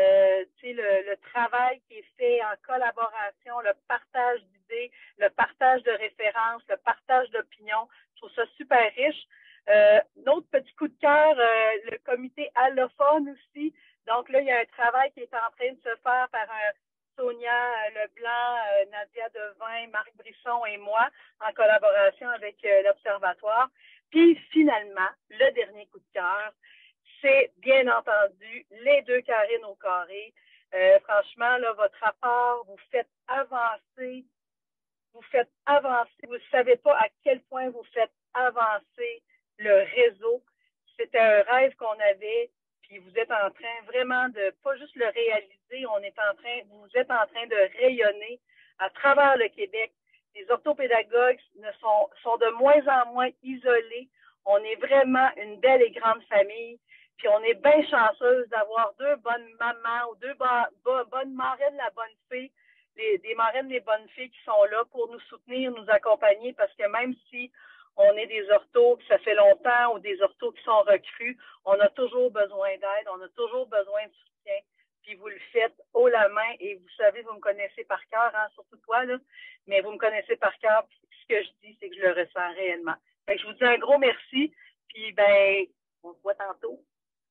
Le travail qui est fait en collaboration, le partage d'idées, le partage de références, le partage d'opinions. Je trouve ça super riche. Notre petit coup de cœur, le comité allophone aussi. Donc là, il y a un travail qui est en train de se faire par Sonia Leblanc, Nadia Devin, Marc Brisson et moi, en collaboration avec l'Observatoire. Puis finalement, le dernier coup de cœur, c'est bien entendu les deux Karine au carré. Franchement, là, votre rapport, vous faites avancer. Vous ne savez pas à quel point vous faites avancer le réseau. C'était un rêve qu'on avait, puis vous êtes en train vraiment de, pas juste le réaliser, vous êtes en train de rayonner à travers le Québec. Les orthopédagogues sont de moins en moins isolés. On est vraiment une belle et grande famille. Puis on est bien chanceuse d'avoir deux bonnes mamans ou deux bonnes marraines, la bonne fille, des marraines, des bonnes filles qui sont là pour nous soutenir, nous accompagner, parce que même si on est des orthos que ça fait longtemps ou des orthos qui sont recrues, on a toujours besoin d'aide, on a toujours besoin de soutien. Puis vous le faites haut la main et vous savez, vous me connaissez par cœur, hein, surtout toi, là, mais vous me connaissez par cœur. Puis ce que je dis, c'est que je le ressens réellement. Fait que je vous dis un gros merci. Puis on se voit tantôt.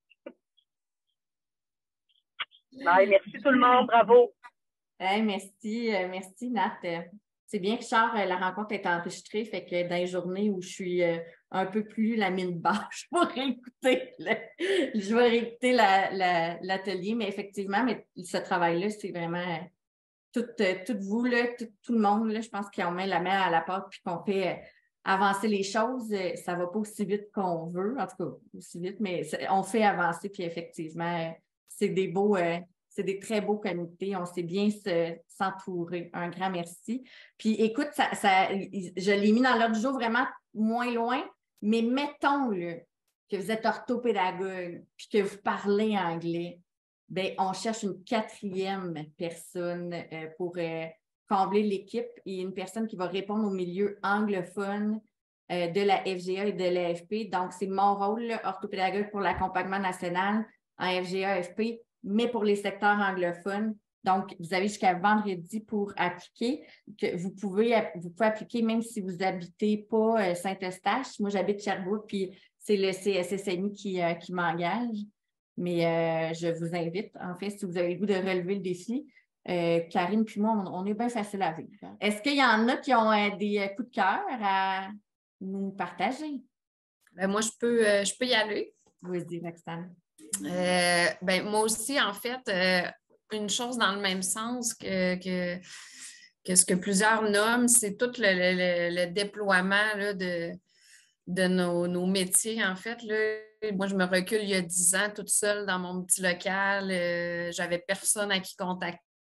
Bye, merci tout le monde, bravo. Hey, merci Nat. C'est bien que Charles, la rencontre est enregistrée, fait que dans les journées où je suis un peu plus la mine basse, je vais réécouter l'atelier, mais effectivement, ce travail-là, c'est vraiment tout vous, là, tout le monde, là, je pense qu'on met la main à la pâte puis qu'on fait avancer les choses. Ça ne va pas aussi vite qu'on veut, en tout cas, aussi vite, mais on fait avancer, puis effectivement, c'est des très beaux comités. On sait bien s'entourer. Un grand merci. Puis écoute, je l'ai mis dans l'ordre du jour vraiment moins loin, mais mettons là, que vous êtes orthopédagogue puis que vous parlez anglais. Bien, on cherche une 4e personne pour combler l'équipe et une personne qui va répondre au milieu anglophone de la FGA et de l'AFP. Donc, c'est mon rôle, là, orthopédagogue pour l'accompagnement national en FGA-AFP, mais pour les secteurs anglophones. Donc, vous avez jusqu'à vendredi pour appliquer. Vous pouvez appliquer même si vous n'habitez pas Saint-Eustache. Moi, j'habite Sherbrooke, puis c'est le CSSNI qui m'engage. Mais je vous invite, en fait, si vous avez le goût de relever le défi. Karine puis moi, on est bien facile à vivre. Est-ce qu'il y en a qui ont des coups de cœur à nous partager? Moi, je peux y aller. Vas-y, Roxane. Moi aussi, en fait, une chose dans le même sens que ce que plusieurs nomment, c'est tout le déploiement là, de nos métiers, en fait. Là. Moi, je me recule il y a 10 ans toute seule dans mon petit local. J'avais personne à qui contacter.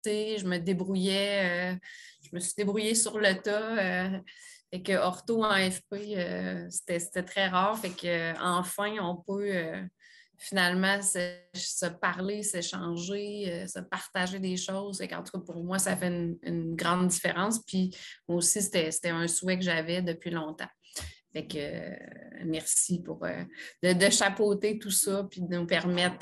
adaptée, je me débrouillais, je me suis débrouillée sur le tas. Fait que ortho en FP, c'était très rare. Fait que enfin, on peut finalement se parler, s'échanger, se partager des choses. En tout cas, pour moi, ça fait une grande différence. Puis moi aussi, c'était un souhait que j'avais depuis longtemps. Fait que merci pour de chapeauter tout ça puis de nous permettre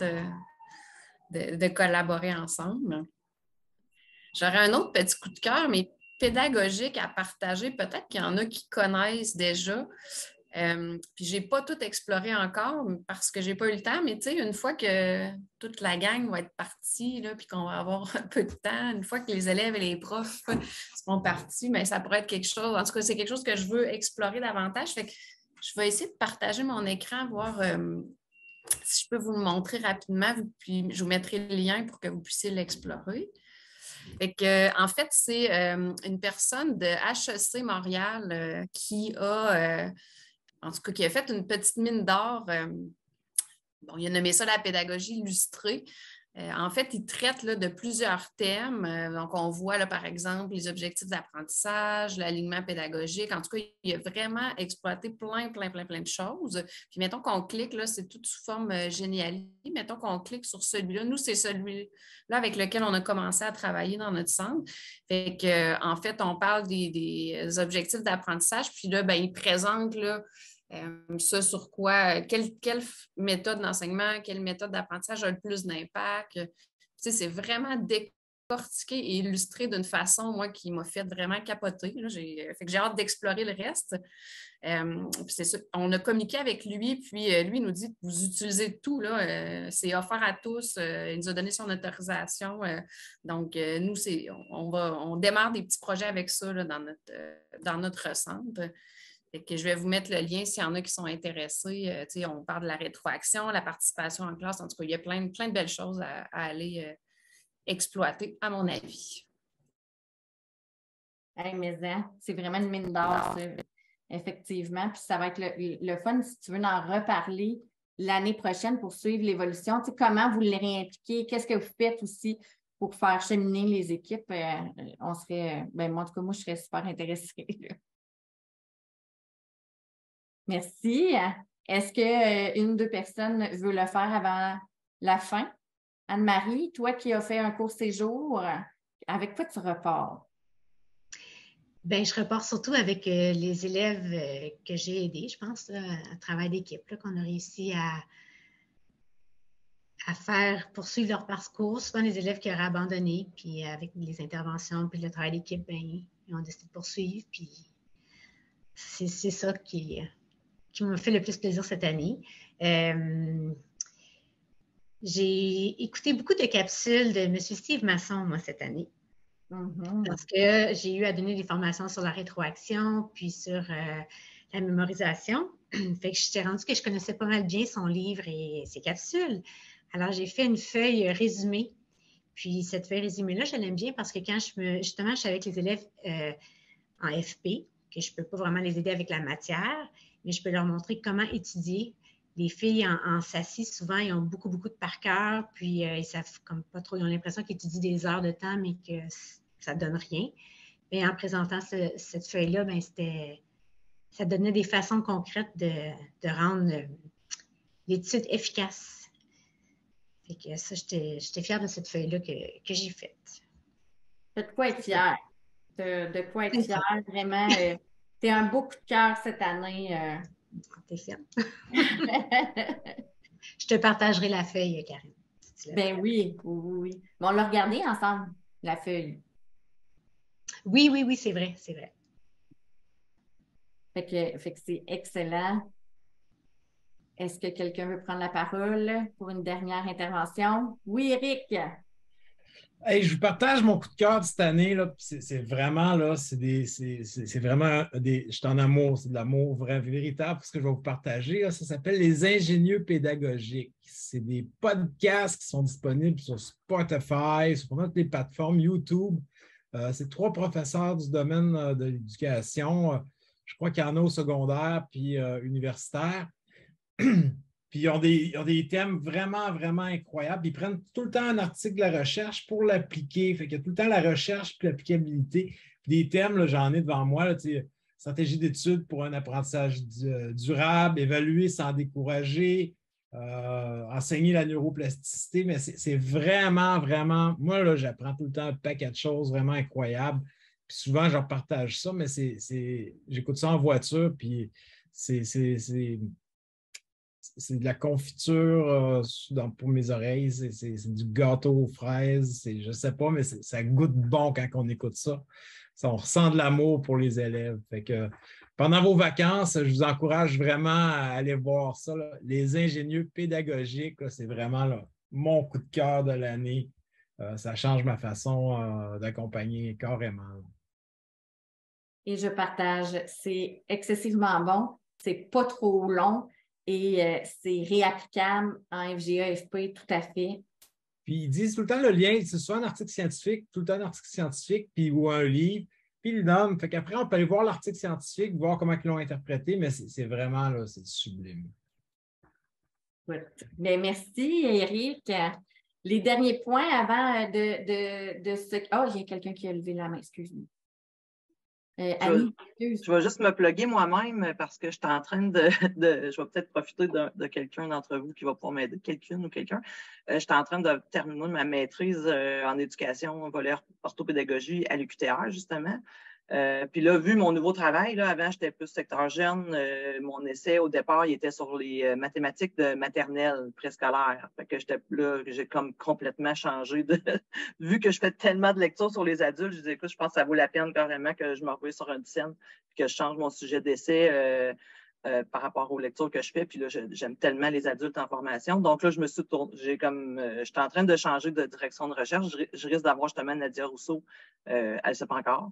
de collaborer ensemble. J'aurais un autre petit coup de cœur, mais pédagogique à partager. Peut-être qu'il y en a qui connaissent déjà. Puis je n'ai pas tout exploré encore parce que je n'ai pas eu le temps, mais tu sais, une fois que toute la gang va être partie, là, puis qu'on va avoir un peu de temps, une fois que les élèves et les profs seront partis, mais ça pourrait être quelque chose. En tout cas, c'est quelque chose que je veux explorer davantage. Fait que je vais essayer de partager mon écran, voir si je peux vous le montrer rapidement, puis je vous mettrai le lien pour que vous puissiez l'explorer. Fait que, en fait, c'est une personne de HEC Montréal qui a, en tout cas, qui a fait une petite mine d'or. Bon, il a nommé ça la pédagogie illustrée. En fait, il traite là, de plusieurs thèmes. Donc, on voit, là, par exemple, les objectifs d'apprentissage, l'alignement pédagogique. En tout cas, il a vraiment exploité plein de choses. Puis, mettons qu'on clique, là, c'est tout sous forme Géniali. Mettons qu'on clique sur celui-là. Nous, c'est celui-là avec lequel on a commencé à travailler dans notre centre. Fait que, en fait, on parle des objectifs d'apprentissage. Puis là, ben, il présente, là, ça sur quoi, quelle méthode d'enseignement, quelle méthode d'apprentissage a le plus d'impact. Tu sais, c'est vraiment décortiqué et illustré d'une façon, moi, qui m'a fait vraiment capoter. Là. Fait que j'ai hâte d'explorer le reste. C'est ça. On a communiqué avec lui, puis lui, il nous dit que vous utilisez tout, là, c'est offert à tous. Il nous a donné son autorisation. Donc, nous, on démarre des petits projets avec ça là, dans notre centre. Fait que je vais vous mettre le lien s'il y en a qui sont intéressés. On parle de la rétroaction, la participation en classe. En tout cas, il y a plein de belles choses à aller exploiter, à mon avis. Hey, mais c'est vraiment une mine d'or, effectivement. Puis ça va être le fun si tu veux en reparler l'année prochaine pour suivre l'évolution. Tu sais, comment vous les réimpliquez? Qu'est-ce que vous faites aussi pour faire cheminer les équipes? On serait, moi, en tout cas, moi, je serais super intéressée. Merci. Est-ce qu'une ou deux personnes veut le faire avant la fin? Anne-Marie, toi qui as fait un court séjour, avec quoi tu repars? Bien, je repars surtout avec les élèves que j'ai aidés, je pense, là, à travail d'équipe, qu'on a réussi à faire poursuivre leur parcours. Souvent, les élèves qui auraient abandonné, puis avec les interventions, puis le travail d'équipe, bien, ils ont décidé de poursuivre. Puis c'est ça qui m'a fait le plus plaisir cette année. J'ai écouté beaucoup de capsules de M. Steve Masson, moi, cette année. Parce que j'ai eu à donner des formations sur la rétroaction, puis sur la mémorisation. Fait que je t'ai rendu que je connaissais pas mal bien son livre et ses capsules. Alors, j'ai fait une feuille résumée. Puis, cette feuille résumée-là, je l'aime bien parce que quand justement, je suis avec les élèves en FP, que je ne peux pas vraiment les aider avec la matière, mais je peux leur montrer comment étudier. Les filles en SACI, souvent, ils ont beaucoup de par cœur, puis ils savent comme pas trop, ils ont l'impression qu'ils étudient des heures de temps, mais que ça ne donne rien. Et en présentant cette feuille-là, bien, ça donnait des façons concrètes de rendre l'étude efficace. Fait que ça, j'étais fière de cette feuille-là que j'ai faite. De quoi être fière? De quoi être fière, vraiment. C'est un beau coup de cœur cette année. T'es fière. Je te partagerai la feuille, Karine. Ben oui. Mais on l'a regardé ensemble, la feuille. Oui, c'est vrai. Fait que c'est excellent. Est-ce que quelqu'un veut prendre la parole pour une dernière intervention? Oui, Éric. Hey, je vous partage mon coup de cœur de cette année. Là, c'est vraiment, là, c'est vraiment je suis en amour, c'est de l'amour vrai, véritable pour ce que je vais vous partager. Là. Ça s'appelle Les Ingénieux pédagogiques. C'est des podcasts qui sont disponibles sur Spotify, sur toutes les plateformes, YouTube. C'est 3 professeurs du domaine de l'éducation. Je crois qu'il y en a au secondaire puis universitaire. Puis ils ont des thèmes vraiment, vraiment incroyables. Ils prennent tout le temps un article de la recherche pour l'appliquer. Fait qu'il y a tout le temps la recherche puis l'applicabilité. Puis des thèmes, là, j'en ai devant moi, là, stratégie d'études pour un apprentissage durable, évaluer sans décourager, enseigner la neuroplasticité. Mais c'est vraiment, vraiment, moi, là, j'apprends tout le temps un paquet de choses vraiment incroyables. Puis souvent, je partage ça, mais j'écoute ça en voiture, puis c'est de la confiture pour mes oreilles, c'est du gâteau aux fraises, je ne sais pas, mais ça goûte bon quand on écoute ça. On ressent de l'amour pour les élèves. Fait que, pendant vos vacances, je vous encourage vraiment à aller voir ça, là. Les ingénieux pédagogiques, c'est vraiment là, mon coup de cœur de l'année. Ça change ma façon d'accompagner carrément. Et je partage. C'est excessivement bon, c'est pas trop long. Et c'est réapplicable en FGA, FP, tout à fait. Puis ils disent tout le temps le lien, c'est soit un article scientifique, tout le temps un article scientifique, puis ou un livre, puis ils le nomment. Fait qu'après, on peut aller voir l'article scientifique, voir comment ils l'ont interprété, mais c'est vraiment, là, c'est sublime. Ouais. Bien, merci, Éric. Les derniers points avant de ce... Oh, il y a quelqu'un qui a levé la main, excuse-moi. Annie, je vais juste me plugger moi-même parce que je suis en train je vais peut-être profiter de quelqu'un d'entre vous qui va pouvoir m'aider, quelqu'une ou quelqu'un. Je suis en train de terminer ma maîtrise en éducation volet orthopédagogie à l'UQTR, justement. Puis là, vu mon nouveau travail, là, avant, j'étais plus secteur jeune. Mon essai, au départ, il était sur les mathématiques de maternelle préscolaire. Fait que j'ai comme complètement changé vu que je fais tellement de lectures sur les adultes, je dis, écoute, je pense que ça vaut la peine carrément que je m'envoie sur une scène et que je change mon sujet d'essai par rapport aux lectures que je fais. Puis là, j'aime tellement les adultes en formation. Donc là, je me suis tournée, j'étais en train de changer de direction de recherche. Je risque d'avoir justement Nadia Rousseau. Elle ne sait pas encore.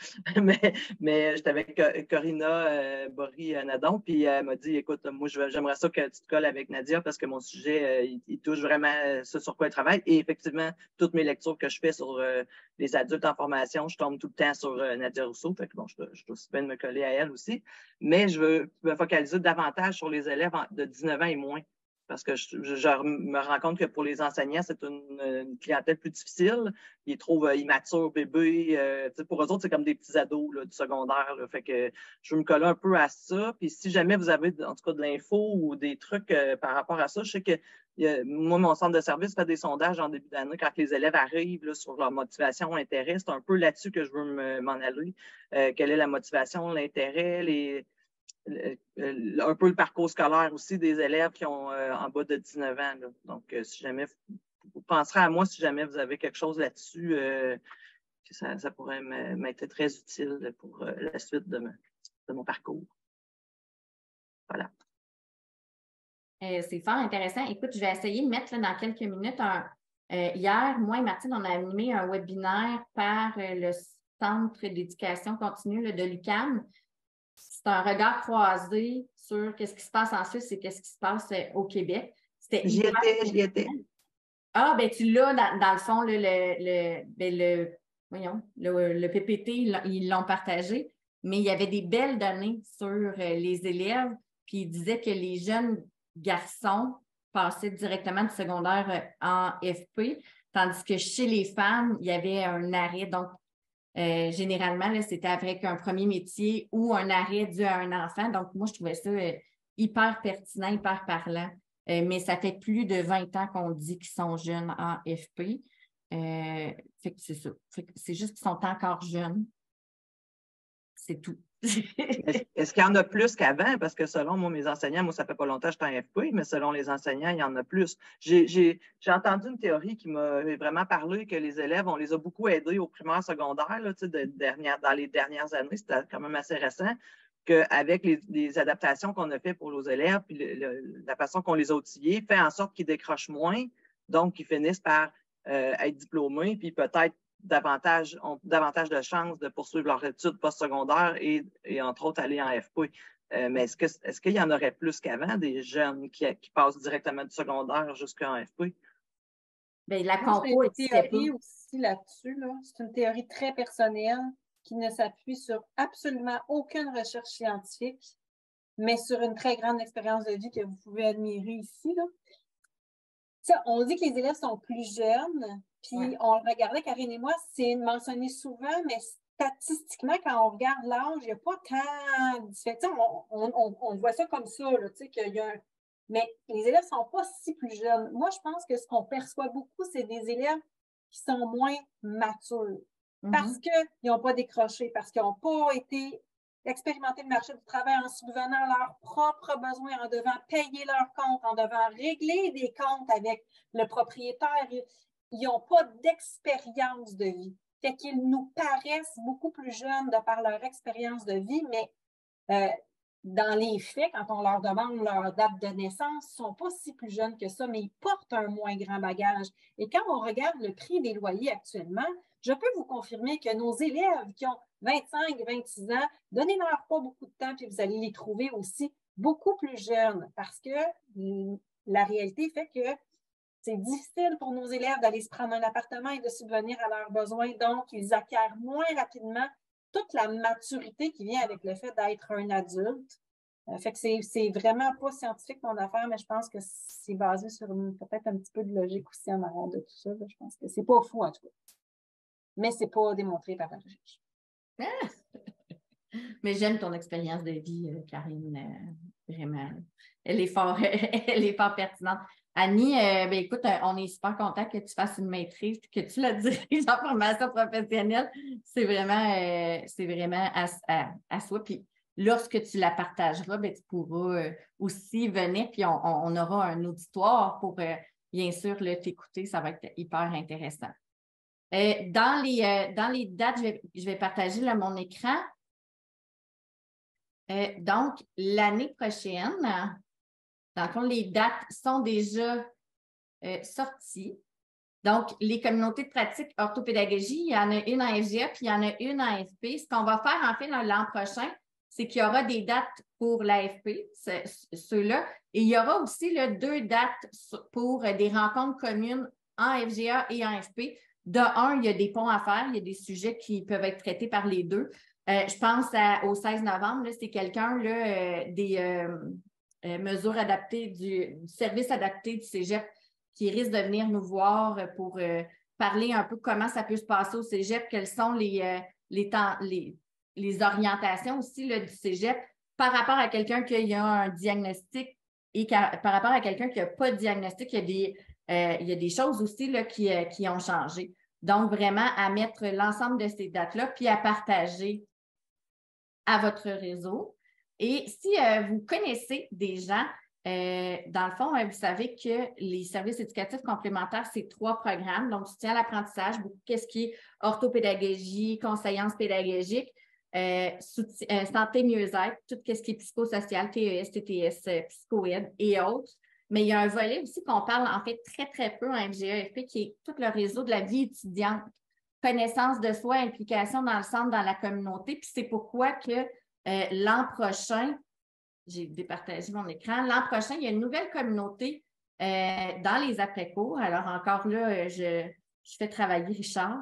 mais j'étais avec Corinna Bory-Nadon, puis elle m'a dit, écoute, moi, j'aimerais ça que tu te colles avec Nadia parce que mon sujet, il touche vraiment ce sur quoi elle travaille. Et effectivement, toutes mes lectures que je fais sur les adultes en formation, je tombe tout le temps sur Nadia Rousseau. Fait que bon, je dois aussi bien me coller à elle aussi. Mais je veux me focaliser davantage sur les élèves de 19 ans et moins. Parce que je me rends compte que pour les enseignants, c'est une clientèle plus difficile. Ils trouvent immatures, bébés. Pour eux autres, c'est comme des petits ados là, du secondaire. Là. Fait que je veux me coller un peu à ça. Puis si jamais vous avez en tout cas de l'info ou des trucs par rapport à ça, je sais que moi, mon centre de service fait des sondages en début d'année quand les élèves arrivent là, sur leur motivation, intérêt. C'est un peu là-dessus que je veux m'en aller. Quelle est la motivation, l'intérêt, un peu le parcours scolaire aussi des élèves qui ont en bas de 19 ans. Là. Donc, si jamais vous penserez à moi, si jamais vous avez quelque chose là-dessus, ça pourrait m'être très utile pour la suite de mon parcours. Voilà. C'est fort intéressant. Écoute, je vais essayer de mettre là, dans quelques minutes hier, moi et Martine, on a animé un webinaire par le Centre d'éducation continue là, de l'UQAM. C'est un regard croisé sur ce qui se passe en Suisse et qu'est-ce qui se passe au Québec. J'y étais. Ah, ben tu l'as dans le fond, le PPT, ils l'ont partagé, mais il y avait des belles données sur les élèves, puis ils disaient que les jeunes garçons passaient directement du secondaire en FP, tandis que chez les femmes, il y avait un arrêt. Donc, généralement, là, c'était avec un premier métier ou un arrêt dû à un enfant. Donc, moi, je trouvais ça hyper pertinent, hyper parlant. Mais ça fait plus de 20 ans qu'on dit qu'ils sont jeunes en FP. Fait que c'est ça. Fait que c'est juste qu'ils sont encore jeunes. C'est tout. Est-ce qu'il y en a plus qu'avant? Parce que selon mes enseignants, moi, ça fait pas longtemps que je suis en FP, mais selon les enseignants, il y en a plus. J'ai entendu une théorie qui m'a vraiment parlé que les élèves, on les a beaucoup aidés au primaire, secondaire, là, dans les dernières années, c'était quand même assez récent, qu'avec les adaptations qu'on a fait pour nos élèves, puis la façon qu'on les a outillés, fait en sorte qu'ils décrochent moins, donc qu'ils finissent par être diplômés, puis peut-être ont davantage de chances de poursuivre leurs études postsecondaires et entre autres aller en FP. Mais est-ce qu'il y en aurait plus qu'avant des jeunes qui passent directement du secondaire jusqu'en FP? Bien, la compo est une théorie aussi là-dessus. Là. C'est une théorie très personnelle qui ne s'appuie sur absolument aucune recherche scientifique. mais sur une très grande expérience de vie que vous pouvez admirer ici, là. Ça, on dit que les élèves sont plus jeunes, puis on le regardait, Karine et moi, c'est mentionné souvent, mais statistiquement, quand on regarde l'âge, il n'y a pas tant de différence. On voit ça comme ça, là, qu'il y a mais les élèves ne sont pas si plus jeunes. Moi, je pense que ce qu'on perçoit beaucoup, c'est des élèves qui sont moins matures parce qu'ils n'ont pas décroché, parce qu'ils n'ont pas été expérimenter le marché du travail en subvenant à leurs propres besoins, en devant payer leurs comptes, en devant régler des comptes avec le propriétaire. Ils n'ont pas d'expérience de vie. Fait qu'ils nous paraissent beaucoup plus jeunes de par leur expérience de vie, mais dans les faits, quand on leur demande leur date de naissance, ils ne sont pas si plus jeunes que ça, mais ils portent un moins grand bagage. Et quand on regarde le prix des loyers actuellement, je peux vous confirmer que nos élèves qui ont 25, 26 ans, donnez-leur pas beaucoup de temps, puis vous allez les trouver aussi beaucoup plus jeunes, parce que la réalité fait que c'est difficile pour nos élèves d'aller se prendre un appartement et de subvenir à leurs besoins, donc ils acquièrent moins rapidement toute la maturité qui vient avec le fait d'être un adulte. Fait que c'est vraiment pas scientifique mon affaire, mais je pense que c'est basé sur peut-être un petit peu de logique aussi en arrière de tout ça. Je pense que c'est pas fou en tout cas. Mais c'est pas démontré par la recherche. Mais j'aime ton expérience de vie, Karine, vraiment. Elle est fort, elle est fort pertinente. Annie, ben écoute, on est super content que tu fasses une maîtrise, que tu la diriges en formation professionnelle. C'est vraiment à soi. Puis lorsque tu la partageras, ben, tu pourras aussi venir, puis on aura un auditoire pour, bien sûr, t'écouter. Ça va être hyper intéressant. Dans les dates, je vais partager là, mon écran. Donc, l'année prochaine, dans le fond, les dates sont déjà sorties. Donc, les communautés de pratique orthopédagogie, il y en a une en FGA, puis il y en a une en AFP. Ce qu'on va faire, en fait, l'an prochain, c'est qu'il y aura des dates pour l'AFP, ceux-là, et il y aura aussi là, 2 dates pour des rencontres communes en FGA et en AFP. De un, il y a des ponts à faire, il y a des sujets qui peuvent être traités par les deux. Je pense au 16 novembre, là, c'est quelqu'un des mesures adaptées du service adapté du Cégep qui risque de venir nous voir pour parler un peu comment ça peut se passer au Cégep, quelles sont les orientations aussi là, du Cégep par rapport à quelqu'un qui a un diagnostic et par rapport à quelqu'un qui n'a pas de diagnostic, il y a des choses aussi là, qui ont changé. Donc, vraiment, à mettre l'ensemble de ces dates-là, puis à partager à votre réseau. Et si vous connaissez des gens, dans le fond, vous savez que les services éducatifs complémentaires, c'est 3 programmes. Donc, soutien à l'apprentissage, beaucoup qu'est-ce qui est orthopédagogie, conseillance pédagogique, santé mieux-être, tout ce qui est psychosocial, TES, TTS, psychoïde et autres. Mais il y a un volet aussi qu'on parle en fait très, très peu en FGA-AFP qui est tout le réseau de la vie étudiante. Connaissance de soi, implication dans le centre, dans la communauté. Puis c'est pourquoi que l'an prochain, j'ai départagé mon écran, l'an prochain, il y a une nouvelle communauté dans les après-cours. Alors encore là, je fais travailler Richard.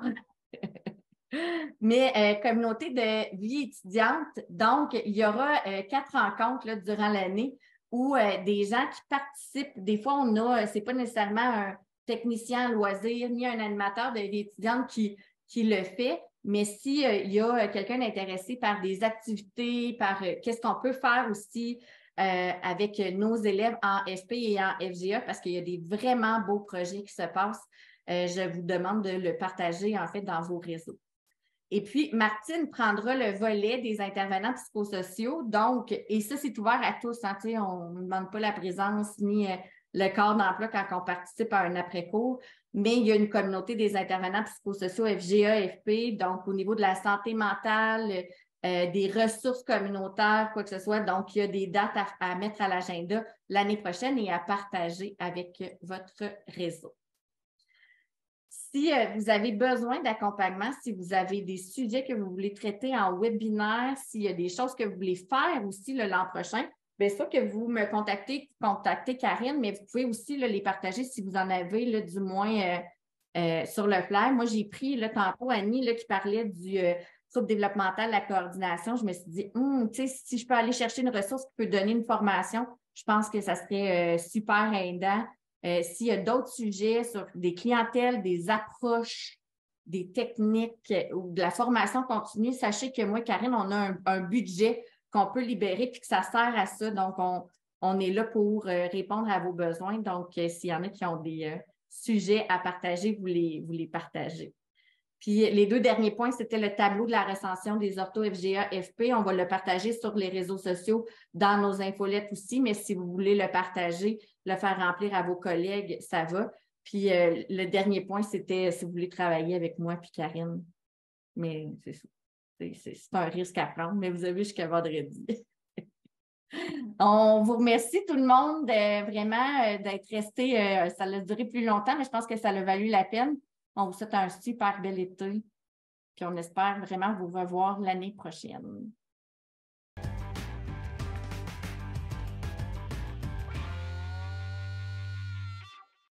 Mais communauté de vie étudiante. Donc, il y aura 4 rencontres là, durant l'année où des gens qui participent, des fois, c'est pas nécessairement un technicien à loisir ni un animateur de vie étudiante qui le fait, mais s'il y a quelqu'un intéressé par des activités, par qu'est-ce qu'on peut faire aussi avec nos élèves en FP et en FGA, parce qu'il y a des vraiment beaux projets qui se passent, je vous demande de le partager en fait dans vos réseaux. Et puis, Martine prendra le volet des intervenants psychosociaux. Donc, et ça, c'est ouvert à tous. Hein, on ne demande pas la présence ni le corps d'emploi quand on participe à un après-cours, mais il y a une communauté des intervenants psychosociaux FGA, FP, donc au niveau de la santé mentale, des ressources communautaires, quoi que ce soit. Donc, il y a des dates à mettre à l'agenda l'année prochaine et à partager avec votre réseau. Si vous avez besoin d'accompagnement, si vous avez des sujets que vous voulez traiter en webinaire, s'il y a des choses que vous voulez faire aussi l'an prochain, bien sûr que vous me contactez Karine, mais vous pouvez aussi les partager si vous en avez du moins sur le fly. Moi, j'ai pris tantôt Annie qui parlait du troubles développementaux, la coordination, je me suis dit, tu sais, si je peux aller chercher une ressource qui peut donner une formation, je pense que ça serait super aidant. S'il y a d'autres sujets sur des clientèles, des approches, des techniques ou de la formation continue, sachez que moi, Karine, on a un budget qu'on peut libérer puis que ça sert à ça. Donc, on est là pour répondre à vos besoins. Donc, s'il y en a qui ont des sujets à partager, vous les partagez. Puis, les 2 derniers points, c'était le tableau de la recension des ortho-FGA-FP. On va le partager sur les réseaux sociaux, dans nos infolettes aussi, mais si vous voulez le partager, le faire remplir à vos collègues, ça va. Puis, le dernier point, c'était si vous voulez travailler avec moi puis Karine. Mais c'est ça. C'est un risque à prendre, mais vous avez jusqu'à vendredi. On vous remercie tout le monde vraiment d'être resté. Ça a duré plus longtemps, mais je pense que ça a valu la peine. On vous souhaite un super bel été. Puis on espère vraiment vous revoir l'année prochaine.